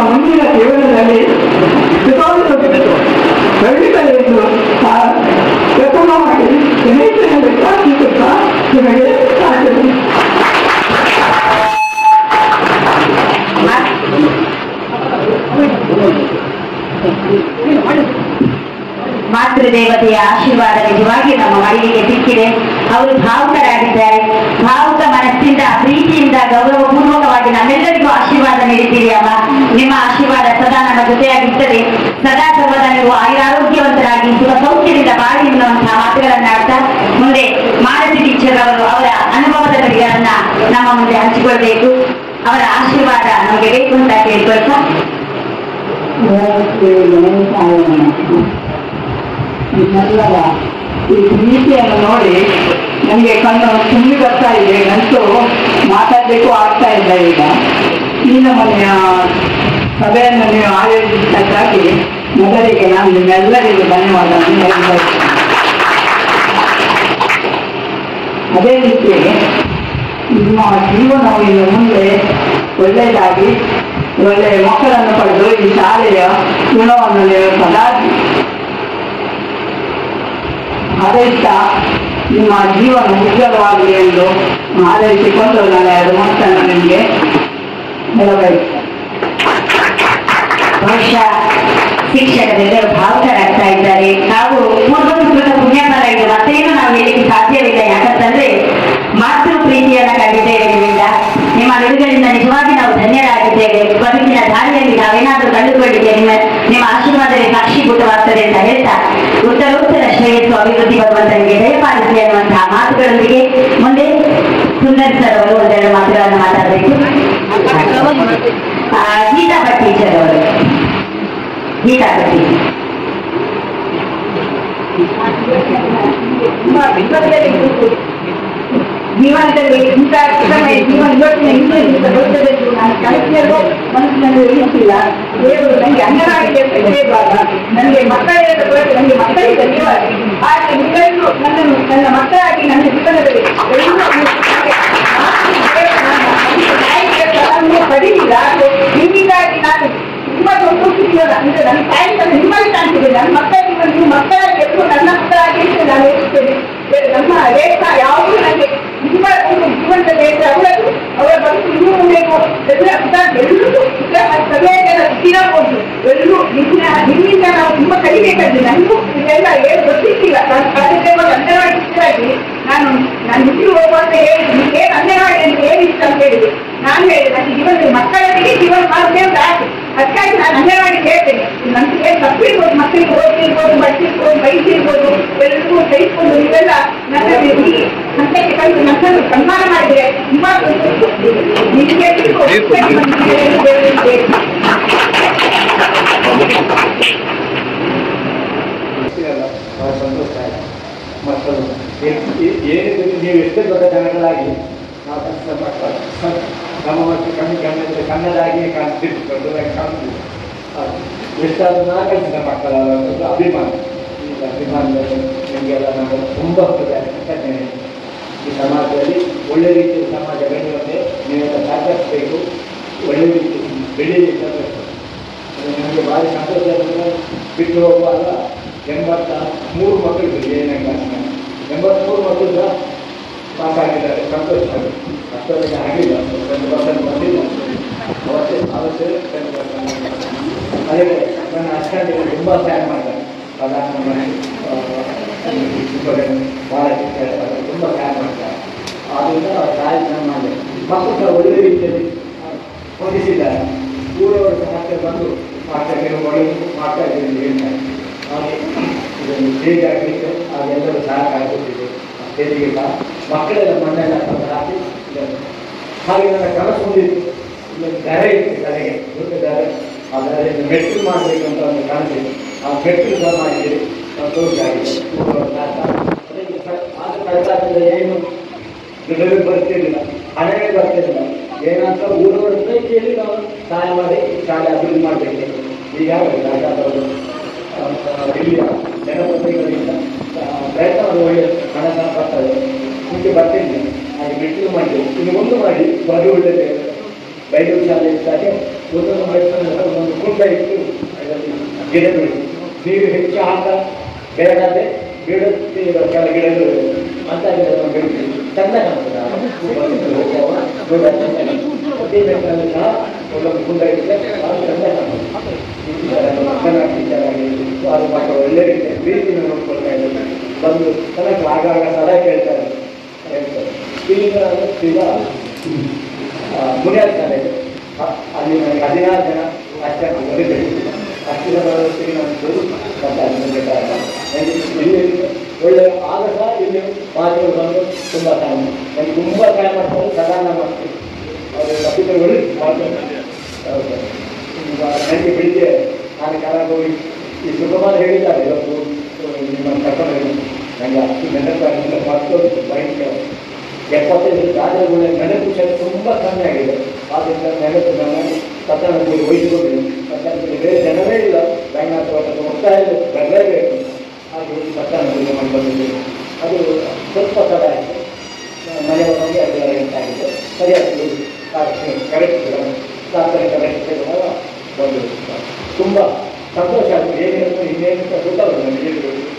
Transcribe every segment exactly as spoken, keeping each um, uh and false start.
ಮುಂದಿನ ಜೀವನದಲ್ಲಿ ಖಂಡಿತ ಎಂದು ಪ್ರಥಮವಾಗಿ ಗಣೇಶನಲ್ಲಿ ಪ್ರಾರ್ಥಿಸುತ್ತಾ ನಿಮಗೆ ಸಾಧ್ಯ. ಮಾತೃದೇವತೆಯ ಆಶೀರ್ವಾದ ನಿಜವಾಗಿ ನಮ್ಮ ಮಡಿಲಿಗೆ ಸಿಕ್ಕಿದೆ. ಅವರು ಭಾವುಕರಾಗಿದ್ದಾರೆ. ಭಾವುಕ ಮನಸ್ಸಿಂದ ಪ್ರೀತಿಯಿಂದ ಗೌರವಪೂರ್ವಕವಾಗಿ ನಮ್ಮೆಲ್ಲರಿಗೂ ಆಶೀರ್ವಾದ ನೀಡುತ್ತೀರಿ ಅಮ್ಮ. ನಿಮ್ಮ ಆಶೀರ್ವಾದ ಸದಾ ನಮ್ಮ ಜೊತೆಯಾಗಿರ್ತದೆ. ಸದಾ ಸರ್ವದ ನೀವು ಆಯುರಾರೋಗ್ಯವಂತರಾಗಿ ಸುಖ ಸೌಖ್ಯದಿಂದ ಬಾಳಿ ಎನ್ನುವಂತಹ ಮಾತುಗಳನ್ನಾಡ್ತಾ ಮುಂದೆ ಮಾಲತಿ ಟೀಚರ್ ಅವರು ಅವರ ಅನುಭವದ ನುಡಿಗಳನ್ನ ನಮ್ಮ ಮುಂದೆ ಹಂಚಿಕೊಳ್ಬೇಕು. ಅವರ ಆಶೀರ್ವಾದ ನಮಗೆ ಬೇಕು ಅಂತ ಕೇಳ್ಕೊಳ್ತಾ ನಿಮ್ಮೆಲ್ಲರ ಈ ಪ್ರೀತಿಯನ್ನು ನೋಡಿ ನನಗೆ ಕಣ್ಣು ತುಂಬಿ ಬರ್ತಾ ಇದೆ. ನಂತೂ ಮಾತಾಡಬೇಕು ಆಗ್ತಾ ಇಲ್ಲ. ಈಗ ಈ ನಮ್ಮನೆಯ ಸಭೆಯನ್ನು ನೀವು ಆಯೋಜಿಸಕ್ಕಾಗಿ ಮೊದಲಿಗೆ ನಾನು ನಿಮ್ಮೆಲ್ಲರಿಗೂ ಧನ್ಯವಾದ ಹೇಳ್ತೇನೆ. ಅದೇ ರೀತಿ ನಿಮ್ಮ ಜೀವನವು ಇನ್ನು ಮುಂದೆ ಒಳ್ಳೆಯದಾಗಿ ಒಳ್ಳೆಯ ಮಕ್ಕಳನ್ನು ಪಡೆದು ಈ ಶಾಲೆಯ ಗುಣವನ್ನು ನೀವು ಸದಾ ಹಾರೈಸ್ತಾ ನಿಮ್ಮ ಜೀವನ ಉಜ್ವಲವಾಗಲಿ ಎಂದು ಹಾರೈಸಿಕೊಂಡು ನಾನು ಎರಡು ಮಾತನ್ನು ನಿಮಗೆ ಹೇಳಬೇಕು. ಬಹುಶಃ ಶಿಕ್ಷಕರೆಲ್ಲರೂ ಭಾವುಕರಾಗ್ತಾ ಇದ್ದಾರೆ. ನಾವು ಪೂರ್ವ ಸುಕೃತ ಪುಣ್ಯಫಲ ಇದು ಮತ್ತೇನು ನಾವು ಹೇಳಲಿಕ್ಕೆ ಸಾಧ್ಯವಿಲ್ಲ. ಯಾಕಂತಂದ್ರೆ ಮಾತೃ ಪ್ರೀತಿಯನ್ನ ಕಂಡಿದ್ದೇವೆ ನಿಮ್ಮಿಂದ. ನಿಮ್ಮ ನುಡಿಗಳಿಂದ ನಿಜವಾಗಿ ನಾವು ಧನ್ಯರಾಗಿದ್ದೇವೆ. ಬದುಕಿನ ದಾರಿಯಲ್ಲಿ ನಾವೇನಾದ್ರೂ ಕಂಡುಕೊಂಡಿದ್ದೇವೆ ನಿಮ್ಮ ನಿಮ್ಮ ಆಶೀರ್ವಾದವೇ ಸಾಕ್ಷೀಭೂತವಾಗ್ತದೆ ಅಂತ ಹೇಳ್ತಾ ಉತ್ತರೋತ್ತರ ಶ್ರೇಯಸ್ಸು ಅಭಿವೃದ್ಧಿ ಭಗವಂತನಿಗೆ ದಯಪಾಲಿಸಿ ಅನ್ನುವಂತಹ ಮಾತುಗಳೊಂದಿಗೆ ಮುಂದೆ ಸುಂದರ್ ಸರ್ ಅವರು ಒಂದೆರಡು ಮಾತುಗಳನ್ನು ಮಾತಾಡಬೇಕು. ಗೀತಾ ಭಟ್ ಟೀಚರ್ ಅವರು ಗೀತಾ ಭಟ್ ಜೀವನದಲ್ಲಿ ಇಂಥ ಜೀವನ ಇವತ್ತಿನ ಹಿಂದೆ ಬರುತ್ತದೆ ಎಂದು ನಾನು ಕಲಿಸಲು ಮನಸ್ಸಿನಲ್ಲಿ ಇರಿಸಿಲ್ಲ. ದೇವರು ನನಗೆ ಅಂಗನವಾಡಿ ಇರುವಾಗ ನನಗೆ ಮಕ್ಕಳಿಗೆ ನನಗೆ ಮಕ್ಕಳಿಗೆ ಧನ್ಯವಾದ. ಆದರೆ ನೀವೆಲ್ಲರೂ ನನ್ನನ್ನು ನನ್ನ ಮಕ್ಕಳಾಗಿ ನನ್ನ ಜೀವನದಲ್ಲಿ ಪಡೀಲಿಲ್ಲ. ನಿಮಗಾಗಿ ನಾನು ತುಂಬಾ ಸಂತೋಷಿಸಿಲ್ಲ. ಅಂದ್ರೆ ನನ್ನ ತಾಯಿ ನಿಮ್ಮಲ್ಲಿ ಕಾಣ್ತಿದೆ. ನನ್ನ ಮಕ್ಕಳಿಗೆ ನೀವು ಮಕ್ಕಳಾಗಿ ಎದ್ದು ನನ್ನ ಮಕ್ಕಳಾಗಿ ನಾನು ಹೇಳ್ತೇನೆ. ನಮ್ಮ ರೇಖಾ ಯಾವುದು ನನಗೆ ನಿಮ್ಮ ಒಂದು ಜೀವನದ ರೇಖೆ ಅವರದ್ದು ಅವರ ಬದುಕು ಇನ್ನೂ ಮುಂದೆಗೂ ಎಲ್ಲರೂ ಸಭೆಯ ಸ್ಥಿರಬಹುದು. ಎಲ್ಲರೂ ನಿಮ್ಮ ನಿಮ್ಮಿಂದ ನಾವು ತುಂಬಾ ಕಲಿಬೇಕಾದ್ರೆ ನನಗೂ ಇದೆಲ್ಲ ಏನು ಗೊತ್ತಿಲ್ಲ. ನಾನು ಕಾರ್ಯಕ್ರಮ ಅಂಗನವಾಡಿ ಶಿಕ್ಷಕರಾಗಿ ನಾನು ನಾನು ಬಿಟ್ಟು ಹೋಗುವಂತ ಹೇಳಿದೆ. ಏನು ಅಂಗನವಾಡಿ ಅಂತ ಏನಿಷ್ಟ ಅಂತ ಹೇಳಿದೆ. ನಾನು ಹೇಳಿದೆ ನನ್ನ ಜೀವನದಲ್ಲಿ ಮಕ್ಕಳಿಗೆ ಜೀವನ ಮಾಡುತ್ತೆ ಅಂತ ಆಯ್ತು. ಅದಕ್ಕಾಗಿ ನಾನು ಅಂಗನವಾಡಿ ಹೇಳ್ತೇನೆ. ನಮ್ಗೆ ಏನು ತಪ್ಪಿರ್ಬೋದು, ಮಕ್ಕಳಿಗೆ ಓದಿರ್ಬೋದು, ಬಡ್ಸಿರ್ಬೋದು, ಬೈಸಿರ್ಬೋದು, ಎಲ್ಲರಿಗೂ ಸಹಿಸ್ಕೊಂಡು ನೀವೆಲ್ಲ ನನ್ನ ಈ ಹಂತಕ್ಕೆ ತಂದು ನನ್ನನ್ನು ಸನ್ಮಾನ ಮಾಡಿದ್ರೆ ತುಂಬಾ ನಿಮಗೆ ಸಂತೋಷ ಆಯಿತು. ಮಕ್ಕಳು ಏನಿದ್ರು ನೀವು ಎಷ್ಟೇ ದೊಡ್ಡ ಜನಗಳಾಗಿ ನಾವು ನಮ್ಮ ಮಕ್ಕಳು ಕಮ್ಮಿ ಕಮ್ಮಿ ಕನ್ನಡಾಗಿ ಕಾಣ್ತಿದ್ದು ದೊಡ್ಡದಾಗಿ ಕಾಣ್ತಿದ್ದು ಎಷ್ಟಾದ್ರೂ ನಾ ಕಲಿಸಿದ ಮಕ್ಕಳ ಒಂದು ಅಭಿಮಾನ. ಈ ಅಭಿಮಾನದಲ್ಲಿ ನಿಮಗೆಲ್ಲ ನಾವು ತುಂಬ ಕೃತಜ್ಞತೆ. ಈ ಸಮಾಜದಲ್ಲಿ ಒಳ್ಳೆ ರೀತಿಯ ಸಮಾಜ ಬೆಳೆಯುವಂತೆ ನೀವೆಲ್ಲ ಸಹಕರಿಸಬೇಕು. ಒಳ್ಳೆ ರೀತಿ ಬೆಳೀಲಿಕ್ಕೆ ಅದು ನಮಗೆ ಭಾರಿ ಸಂತೋಷ. ಬಿಟ್ಟು ಹೋಗುವಾಗ ಎಂಬತ್ತ ಮೂರು ಮಕ್ಕಳು ಏನೇ ಕ್ಲಾಸ್ನ ಎಂಬತ್ಮೂರು ಮಕ್ಕಳು ಪಾಸ್ ಆಗಿದ್ದಾರೆ. ಸಂತೋಷ. ಅಷ್ಟೊಂದಿಗೆ ಆಗಿಲ್ಲ, ಟೆನ್ ಪರ್ಸೆಂಟ್ ಬಂದಿಲ್ಲ. ಅವತ್ತೇ ಅವತ್ತೇ ಟೆನ್ ಪರ್ಸೆಂಟ್. ಅದೇ ನನ್ನ ಅಷ್ಟೊಂದಿಗೆ ತುಂಬ ಸಹಾಯ ಮಾಡ್ತಾರೆ. ಪ್ರಧಾನಮಂತ್ರಿ ಭಾಳ ತುಂಬ ಸಹಾಯ ಮಾಡ್ತಾರೆ. ಆದ್ದರಿಂದ ಸಹಾಯ ಮಾಡಿ ಮಕ್ಕಳು ಸಹ ಒಳ್ಳೆ ರೀತಿಯಲ್ಲಿ ಹೊಂದಿಸಿದ್ದಾರೆ. ಊರವರು ಸಹ ಮತ್ತೆ ಬಂದು ಮಾಡ್ತಾ ಇದ್ದೇವೆ, ಒಳ್ಳೆ ಮಾಡ್ತಾ ಇದ್ದೇವೆ ಹೇಳ್ತಾರೆ. ಹಾಗೆ ಇದನ್ನು ಹೇಗೆ ಆಗಲಿಕ್ಕೆ ಅದೆಲ್ಲರೂ ಸಹಕಾರ ಕೊಟ್ಟಿದೆ. ತೆರಿಗೆ ಸಹ ಮಕ್ಕಳೆಲ್ಲ ಮಣ್ಣೆಲ್ಲ ಹಾಕಿ ಹಾಗೆ ನನ್ನ ಕನಸು ಹೊಂದಿತ್ತು. ಇಲ್ಲೊಂದು ದರೆ ಇತ್ತು, ಕಲೆಗೆ ದೊಡ್ಡ ದರೆ. ಆ ದರೆಯನ್ನು ಮೆಟ್ಟಿಲು ಮಾಡಬೇಕಂತ ಒಂದು ಕನಸಿದೆ. ಆ ಮೆಟ್ಟಿಲು ಸಹ ಮಾಡಿದ್ದೀರಿ. ಸಂತೋಷ ಆಗಿದೆ. ಆದ ಕಳೆದಾಗಿದ್ದ ಏನು ದುಡ್ಡು ಬರ್ತಿರಲಿಲ್ಲ, ಹಣವೇ ಬರ್ತಿರಲಿಲ್ಲ. ಏನಂತ ಊರವರಿಂದ ಕೇಳಿ ನಾವು ಸಹಾಯ ಮಾಡಿ ಶಾಲೆ ಅಭಿವೃದ್ಧಿ ಮಾಡಬೇಕು. ಈಗಾಗಲೇ ಸರ್ಕಾರದವರು ಇಲ್ಲಿಯ ಜನಪ್ರತಿನಿಧಿಗಳಿಂದ ಪ್ರಯತ್ನವನ್ನು ಒಳ್ಳೆಯ ಹಣ ಬರ್ತದೆ. ಮುಂಚೆ ಬರ್ತಿದ್ದೆ ಹಾಗೆ ಮೆಟ್ಟಿಲು ಮಾಡಿದೆ. ಇನ್ನು ಒಂದು ಮಾಡಿ ಬರೀ ಒಳ್ಳೆಯದೇ ಬೈದು ಶಾಲೆ ಇದ್ದಾಗೆ ಒಂದೊಂದು ಮಾಡಿಕೊಂಡು ಗುಡ್ಡ ಇಟ್ಟು ಅದರಲ್ಲಿ ಗಿಡ ಬೆಳೆಸಿ ನೀರು ಹೆಚ್ಚು ಹಾಕ ಬೆಳೆದಂತೆ ಗಿಡದ ಕೆಲ ಗಿಡಗಳು ಅಂತ ಗಿಡವನ್ನು ಬೆಳೆಸಿ ಚಂದ ಕಾಣ್ತದೆ. ಪ್ರತಿ ಬೆಟ್ಟಲ್ಲಿ ಸಹ ಒಂದೊಂದು ಗುಡ್ಡ ಇಟ್ಟರೆ ಅದು ಚಂದ ಕಾಣ್ತದೆ. ಚೆನ್ನಾಗಿ ಚೆನ್ನಾಗಿ ಅದು ಮಕ್ಕಳು ಒಳ್ಳೆ ರೀತಿಯ ಪ್ರೀತಿಯನ್ನು ನೋಡ್ಕೊಳ್ತಾ ಇದ್ದಾರೆ. ಬಂದು ಚೆನ್ನಾಗಿ ಆಗಾಗ ಸಲಹೆ ಕೇಳ್ತಾರೆ ಹೇಳ್ತಾರೆ. ಈಗ ಈಗ ಮುನಿಯಾದ ಶಾಲೆ ಇದೆ, ಅಲ್ಲಿ ನನಗೆ ಹದಿನಾರು ಜನ ಅಷ್ಟೇ ಬರೀಬೇಕು. ಅಷ್ಟು ಜನ ವ್ಯವಸ್ಥೆಗೆ ನಾನು ಇಲ್ಲಿ ಒಳ್ಳೆ ಆಗ ಸಹ ಇಲ್ಲಿ ಮಾತುಗಳು ಬಂದು ತುಂಬ ಸಹಾಯ ನನಗೆ ತುಂಬ ಸಹಾಯ ಮಾಡ್ತಾರೆ. ಸಾಧಾರಣ ಮಾಡ್ತೀವಿ ಅವರು ತಪ್ಪಿತಗಳು ಮಾಡ್ತಾರೆ. ಈಗ ನನಗೆ ಬೆಳಿಗ್ಗೆ ನಾನು ಕಾಲಾಗ ಹೋಗಿ ಈ ಸುಗಮಾನ ಹೇಳಿದ್ದಾರೆ ಇವತ್ತು ನಿಮ್ಮ ಕರ್ಕೊಂಡು ನನಗೆ ಅಷ್ಟು ನೆನಪು ಮಾಡ್ಕೊಂಡು ಭಯಂಕರ ಎಪ್ಪತ್ತೈದು ದಾಖಲೆಗಳ ನೆನಪು ತುಂಬ ಕಮ್ಮಿ ಆಗಿದೆ. ಆದ್ದರಿಂದ ನೆನಪು ನಾನು ಪಟ್ಟಣದಲ್ಲಿ ವಹಿಸಿಕೊಂಡಿದ್ದೀನಿ. ಪಟ್ಟಣದಲ್ಲಿ ಬೇರೆ ಜನವೇ ಇಲ್ಲ, ಬ್ಯಾಂಕ್ ಅಥವಾ ಒತ್ತಾಯ ಬರಲೇಬೇಕು. ಹಾಗೆ ಪಟ್ಟಣದಲ್ಲಿ ಮಾಡಿ ಬಂದಿದ್ದೇನೆ. ಅದು ಸ್ವಲ್ಪ ತಡ ಆಯಿತು, ಮನೆಯವರಿಗೆ ಅದೆಲ್ಲ ಎಂಟಾಗಿದೆ ಸರಿಯಾಗಿ ಕರೆಕ್ಟ್ ಪ್ರಾರ್ಥನೆ ಕರೆಕ್ಟ್ ಬಂದು ತುಂಬ ಸಂತೋಷ ಆಗ್ತದೆ. ಏನೇನು ಇನ್ನೇನು ಗೊತ್ತಾಗಲ್ಲ ನನಗೆ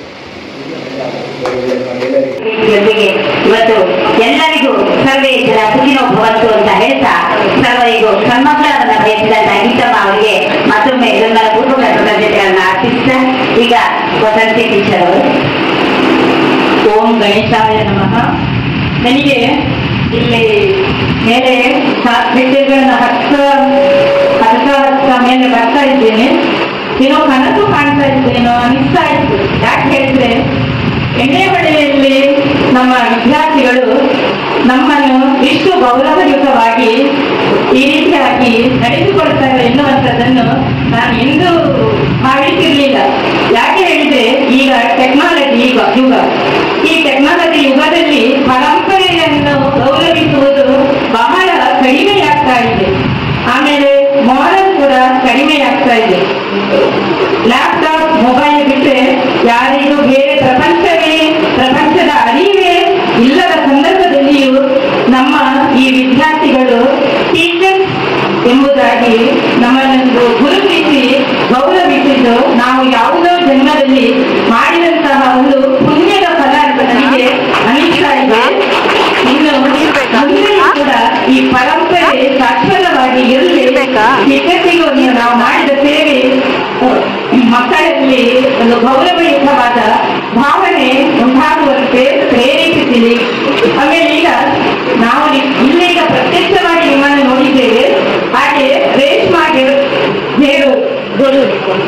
ಜೊತೆಗೆ ಇವತ್ತು ಎಲ್ಲರಿಗೂ ಸರ್ವೇಶ್ವರ ಸುಖಿನೋ ಭವಂತು ಅಂತ ಹೇಳ್ತಾ ಸರ್ವರಿಗೂ ಸನ್ಮಂಗಳವನ್ನ ಬಯಸಿದಂತ ಗೀತಮ್ಮ ಅವರಿಗೆ ಮತ್ತೊಮ್ಮೆ ಬೆಂಬಲ ಪೂರ್ವಕ ಕೃತಜ್ಞತೆಗಳನ್ನು ಅರ್ಪಿಸ್ತಾ ಈಗ ವಸಂತಿ ಟೀಚರ್ ಅವರು. ಓಂ ಗಣೇಶಾಯ ನಮಃ. ನನಗೆ ಇಲ್ಲಿ ಮೇಲೆ ಹೆಜ್ಜೆಗಳನ್ನ ಹತ್ತ ಹತ್ತ ಹತ್ತ ಮೇಲೆ ಬರ್ತಾ ಇದ್ದೇನೆ. ಏನೋ ಕನಸು ಕಾಣ್ತಾ ಇದ್ದೇನೋ ಅನಿಸ್ತಾ ಇತ್ತು. ಯಾಕೆ ಹೇಳಿದ್ರೆ ಎಣ್ಣೆಹೊಳೆಯಲ್ಲಿ ನಮ್ಮ ವಿದ್ಯಾರ್ಥಿಗಳು ನಮ್ಮನ್ನು ಇಷ್ಟು ಗೌರವಯುತವಾಗಿ ಈ ರೀತಿಯಾಗಿ ನಡೆಸಿಕೊಳ್ತಾರೆ ಎನ್ನುವಂಥದ್ದನ್ನು ನಾನು ಎಂದೂ ಭಾವಿಸಿರ್ಲಿಲ್ಲ. ಯಾಕೆ ಹೇಳಿದ್ರೆ ಈಗ ಟೆಕ್ನಾಲಜಿ ಈಗ ಯುಗ, ಈ ಟೆಕ್ನಾಲಜಿ ಯುಗದಲ್ಲಿ ಪರಂಪರೆಯನ್ನು ಗೌರವಿಸುವುದು ಬಹಳ ಕಡಿಮೆಯಾಗ್ತಾ ಇದೆ. ಆಮೇಲೆ ಮಾರಲ್ ಕೂಡ ಕಡಿಮೆಯಾಗ್ತಾ ಇದೆ. ಲ್ಯಾಪ್ಟಾಪ್ ಮೊಬೈಲ್ ಬಿಟ್ಟರೆ ಯಾರಿಗೂ ಬೇರೆ ಪ್ರಪಂಚವೇ ಪ್ರಪಂಚದ ಅರಿವೇ ಇಲ್ಲದ ಸಂದರ್ಭದಲ್ಲಿಯೂ ನಮ್ಮ ಈ ವಿದ್ಯಾರ್ಥಿಗಳು ಟೀಚರ್ ಎಂಬುದಾಗಿ ನಮ್ಮನ್ನು ಗುರುತಿಸಿ ಗೌರವಿಸಿದ್ದು ನಾವು ಯಾವುದೋ ಜನ್ಮದಲ್ಲಿ ಮಾಡಿದಂತಹ ಒಂದು ಪುಣ್ಯದ ಫಲ ಅಂತ ನನಗೆ ಅನಿಸ್ತಾ ಇದೆ. ಇನ್ನು ಮುಂದೆಯೂ ಕೂಡ ಈ ಪರಂಪರೆ ಶಾಶ್ವತವಾಗಿ ಇರಲಿ. ಶಿಕ್ಷಕಿಗೂ ನಾವು ಮಾಡಿದ ಸೇವೆ ಮಕ್ಕಳಲ್ಲಿ ಒಂದು ಗೌರವಯುತವಾದ ಭಾವನೆ ಉಂಟಾಗುವಂತೆ ಪ್ರೇರೇಪಿಸಿದೆ. ಆಮೇಲೆ ಈಗ ನಾವು ಇಲ್ಲೀಗ ಪ್ರತ್ಯಕ್ಷವಾಗಿ ನಿಮ್ಮನ್ನು ನೋಡಿದ್ದೇವೆ. ಹಾಗೆ ರೇಷ್ಮಾಗೆ ಹೇಳು ಗೋಲು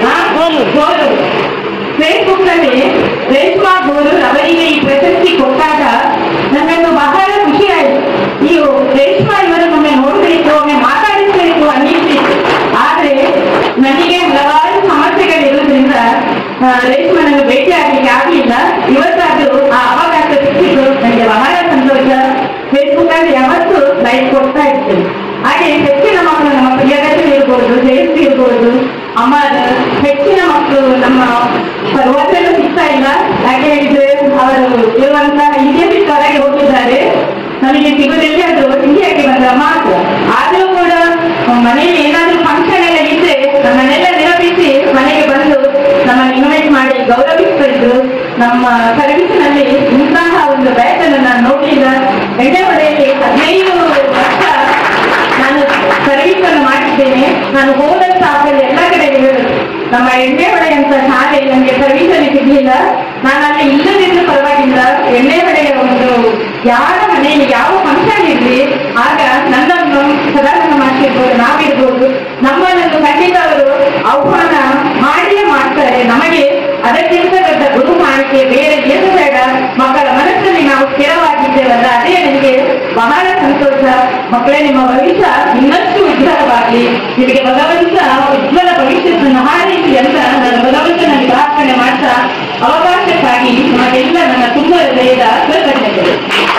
ಫೇಸ್ಬುಕ್ ನಲ್ಲಿ ರೇಷ್ಮಾ ಗೋಲು ಅವರಿಗೆ ಈ ಪ್ರಶಸ್ತಿ ಕೊಟ್ಟಾಗ ನನ್ನನ್ನು ಬಹಳ ಖುಷಿ ಆಯಿತು. ಈ ರೇಷ್ಮಾ ಇವರು ನಮ್ಮನ್ನು ನೋಡಬೇಕು, ಒಮ್ಮೆ ಮಾತಾಡಿಸಬೇಕು ಅನ್ನಿಸ್ತಿತ್ತು. ಆದ್ರೆ ನನಗೆ ಹಲವಾರು ಸಮಸ್ಯೆಗಳಿರುವುದರಿಂದ ರೇಷ್ಮನನ್ನು ಭೇಟಿ ಆಗ್ಲಿಕ್ಕೆ ಆಗಲಿಲ್ಲ. ಇವತ್ತಾದ್ರೂ ಆ ಅವಕಾಶ ಸಿಕ್ಕಿದ್ದು ನನಗೆ ಬಹಳ ಸಂತೋಷ. ಫೇಸ್ಬುಕ್ ಅಲ್ಲಿ ಯಾವತ್ತೂ ಲೈಕ್ ಕೊಡ್ತಾ ಇರ್ತೇನೆ. ಹಾಗೆ ಹೆಚ್ಚಿನ ಮಕ್ಕಳು ನಮ್ಮ ಪ್ರಿಯದರ್ಶನ ಇರ್ಬೋದು, ಜಯಂತಿ ಇರ್ಬೋದು, ಅಮ್ಮ ಹೆಚ್ಚಿನ ಮಕ್ಕಳು ನಮ್ಮ ಸರ್ವತ್ರಲ್ಲೂ ಸಿಗ್ತಾ ಇಲ್ಲ. ಯಾಕೆ ಹೇಳಿದ್ರೆ ಅವರು ಇರುವಂತಹ ಹಿಂದೆ ಬಿಟ್ಟು ಹೊರಗೆ ಹೋಗಿದ್ದಾರೆ. ನಮಗೆ ಸಿಗೋದೆಲ್ಲಿ ಅದು ಇಂಡಿಯಾಕ್ಕೆ ಬಂದ ಮಾತ್ರ. ಆದರೂ ಕೂಡ ಮನೆಯಲ್ಲಿ ಏನಾದ್ರೂ ಫಂಕ್ಷನ್ ಎಲ್ಲ ಇದ್ರೆ ನಮ್ಮನ್ನೆಲ್ಲ ನಿರೂಪಿಸಿ ಮನೆಗೆ ಬಂದು ನಮ್ಮನ್ನು ಇನ್ವೈಟ್ ಮಾಡಿ ಗೌರವಿಸ್ತಾ ಇದ್ರು. ನಮ್ಮ ಸರ್ವಿಸ್ನಲ್ಲಿ ಇಂತಹ ಒಂದು ಬ್ಯಾಚ್ ಅನ್ನು ನಾನು ನೋಡಲಿಲ್ಲ. ಎಣ್ಣೆಹೊಳೆಯಲ್ಲಿ ಹದಿನೈದು ವರ್ಷ ನಾನು ಸರ್ವಿಸ್ ಅನ್ನು ಮಾಡಿದ್ದೇನೆ. ನಾನು ಹೋದ ಸ್ಟಾಫಲ್ಲಿ ಎಲ್ಲ ಕಡೆ ಹೇಳೋದು ನಮ್ಮ ಎಣ್ಣೆಹೊಳೆ ಅಂತ ಶಾಲೆ ನನಗೆ ಸರ್ವಿಸ್ ಅಲ್ಲಿ ಸಿಗ್ಲಿಲ್ಲ. ನಾನು ಅಲ್ಲಿ ಇಲ್ಲದಿದ್ರು ಪರವಾಗಿಲ್ಲ, ಎಣ್ಣೆಹೊಳೆಯ ಒಂದು ಯಾರ ಮನೆಯಲ್ಲಿ ಯಾವ ಫಂಕ್ಷನ್ ಇರಲಿ ಆಗ ನನ್ನನ್ನು ಸದಾನಂದ ಮಾಡ್ತಿರ್ಬೋದು, ನಾವಿರ್ಬೋದು, ನಮ್ಮನ್ನು ಖಂಡಿತ ಅವರು ಆಹ್ವಾನ ಮಾಡಿಯೇ ಮಾಡ್ತಾರೆ. ನಮಗೆ ಅದಕ್ಕಿಂತ ದೊಡ್ಡ ಗುರು ಮಾಡಿಕೆ ಬೇರೆ ಏನು ಬೇಡ. ಮಕ್ಕಳ ಮನಸ್ಸಲ್ಲಿ ನಾವು ಸ್ಥಿರವಾಗಿದ್ದೇವಲ್ಲ, ಅದೇ ನನಗೆ ಬಹಳ ಸಂತೋಷ. ಮಕ್ಕಳೇ, ನಿಮ್ಮ ಭವಿಷ್ಯ ಇನ್ನಷ್ಟು ಉಜ್ವಲವಾಗಲಿ, ನಿಮಗೆ ಭಗವಂತ ಉಜ್ವಲ ಭವಿಷ್ಯವನ್ನು ಹಾರೈಸಿ ಅಂತ ನನ್ನ ಭಗವಂತನಲ್ಲಿ ಪ್ರಾರ್ಥನೆ ಮಾಡ್ತಾ ಅವಕಾಶಕ್ಕಾಗಿ ನಿಮಗೆಲ್ಲ ನನ್ನ ತುಂಬ ಹೃದಯದ ಕೃತಜ್ಞತೆಗಳು.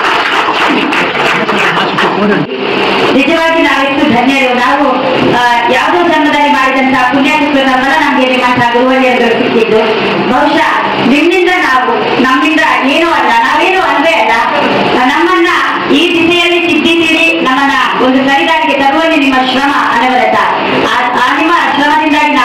ನಿಜವಾಗಿ ನಾವೆಷ್ಟು ಧನ್ಯರು. ನಾವು ಯಾವುದೋ ಜನ್ಮದಲ್ಲಿ ಮಾಡಿದಂತಹ ಪುಣ್ಯಕೃತ್ಯದ ಫಲ ನಮಗೆ ನಿಮ್ಮ ಗುರುವಳಿಯರು ಸಿಕ್ಕಿದ್ದು. ಬಹುಶಃ ನಿಮ್ಮಿಂದ ನಾವು, ನಮ್ಮಿಂದ ಏನೂ ಅಲ್ಲ, ನಾವೇನು ಅಲ್ವೇ ಅಲ್ಲ. ನಮ್ಮನ್ನ ಈ ದಿಸೆಯಲ್ಲಿ ಸಿದ್ಧಿಸಿರಿ, ನಮ್ಮನ್ನ ಒಂದು ಸರಿದಾರಿಗೆ ತರುವಲ್ಲಿ ನಿಮ್ಮ ಶ್ರಮ ಅನವರತ. ಆ ನಿಮ್ಮ ಶ್ರಮದಿಂದಾಗಿ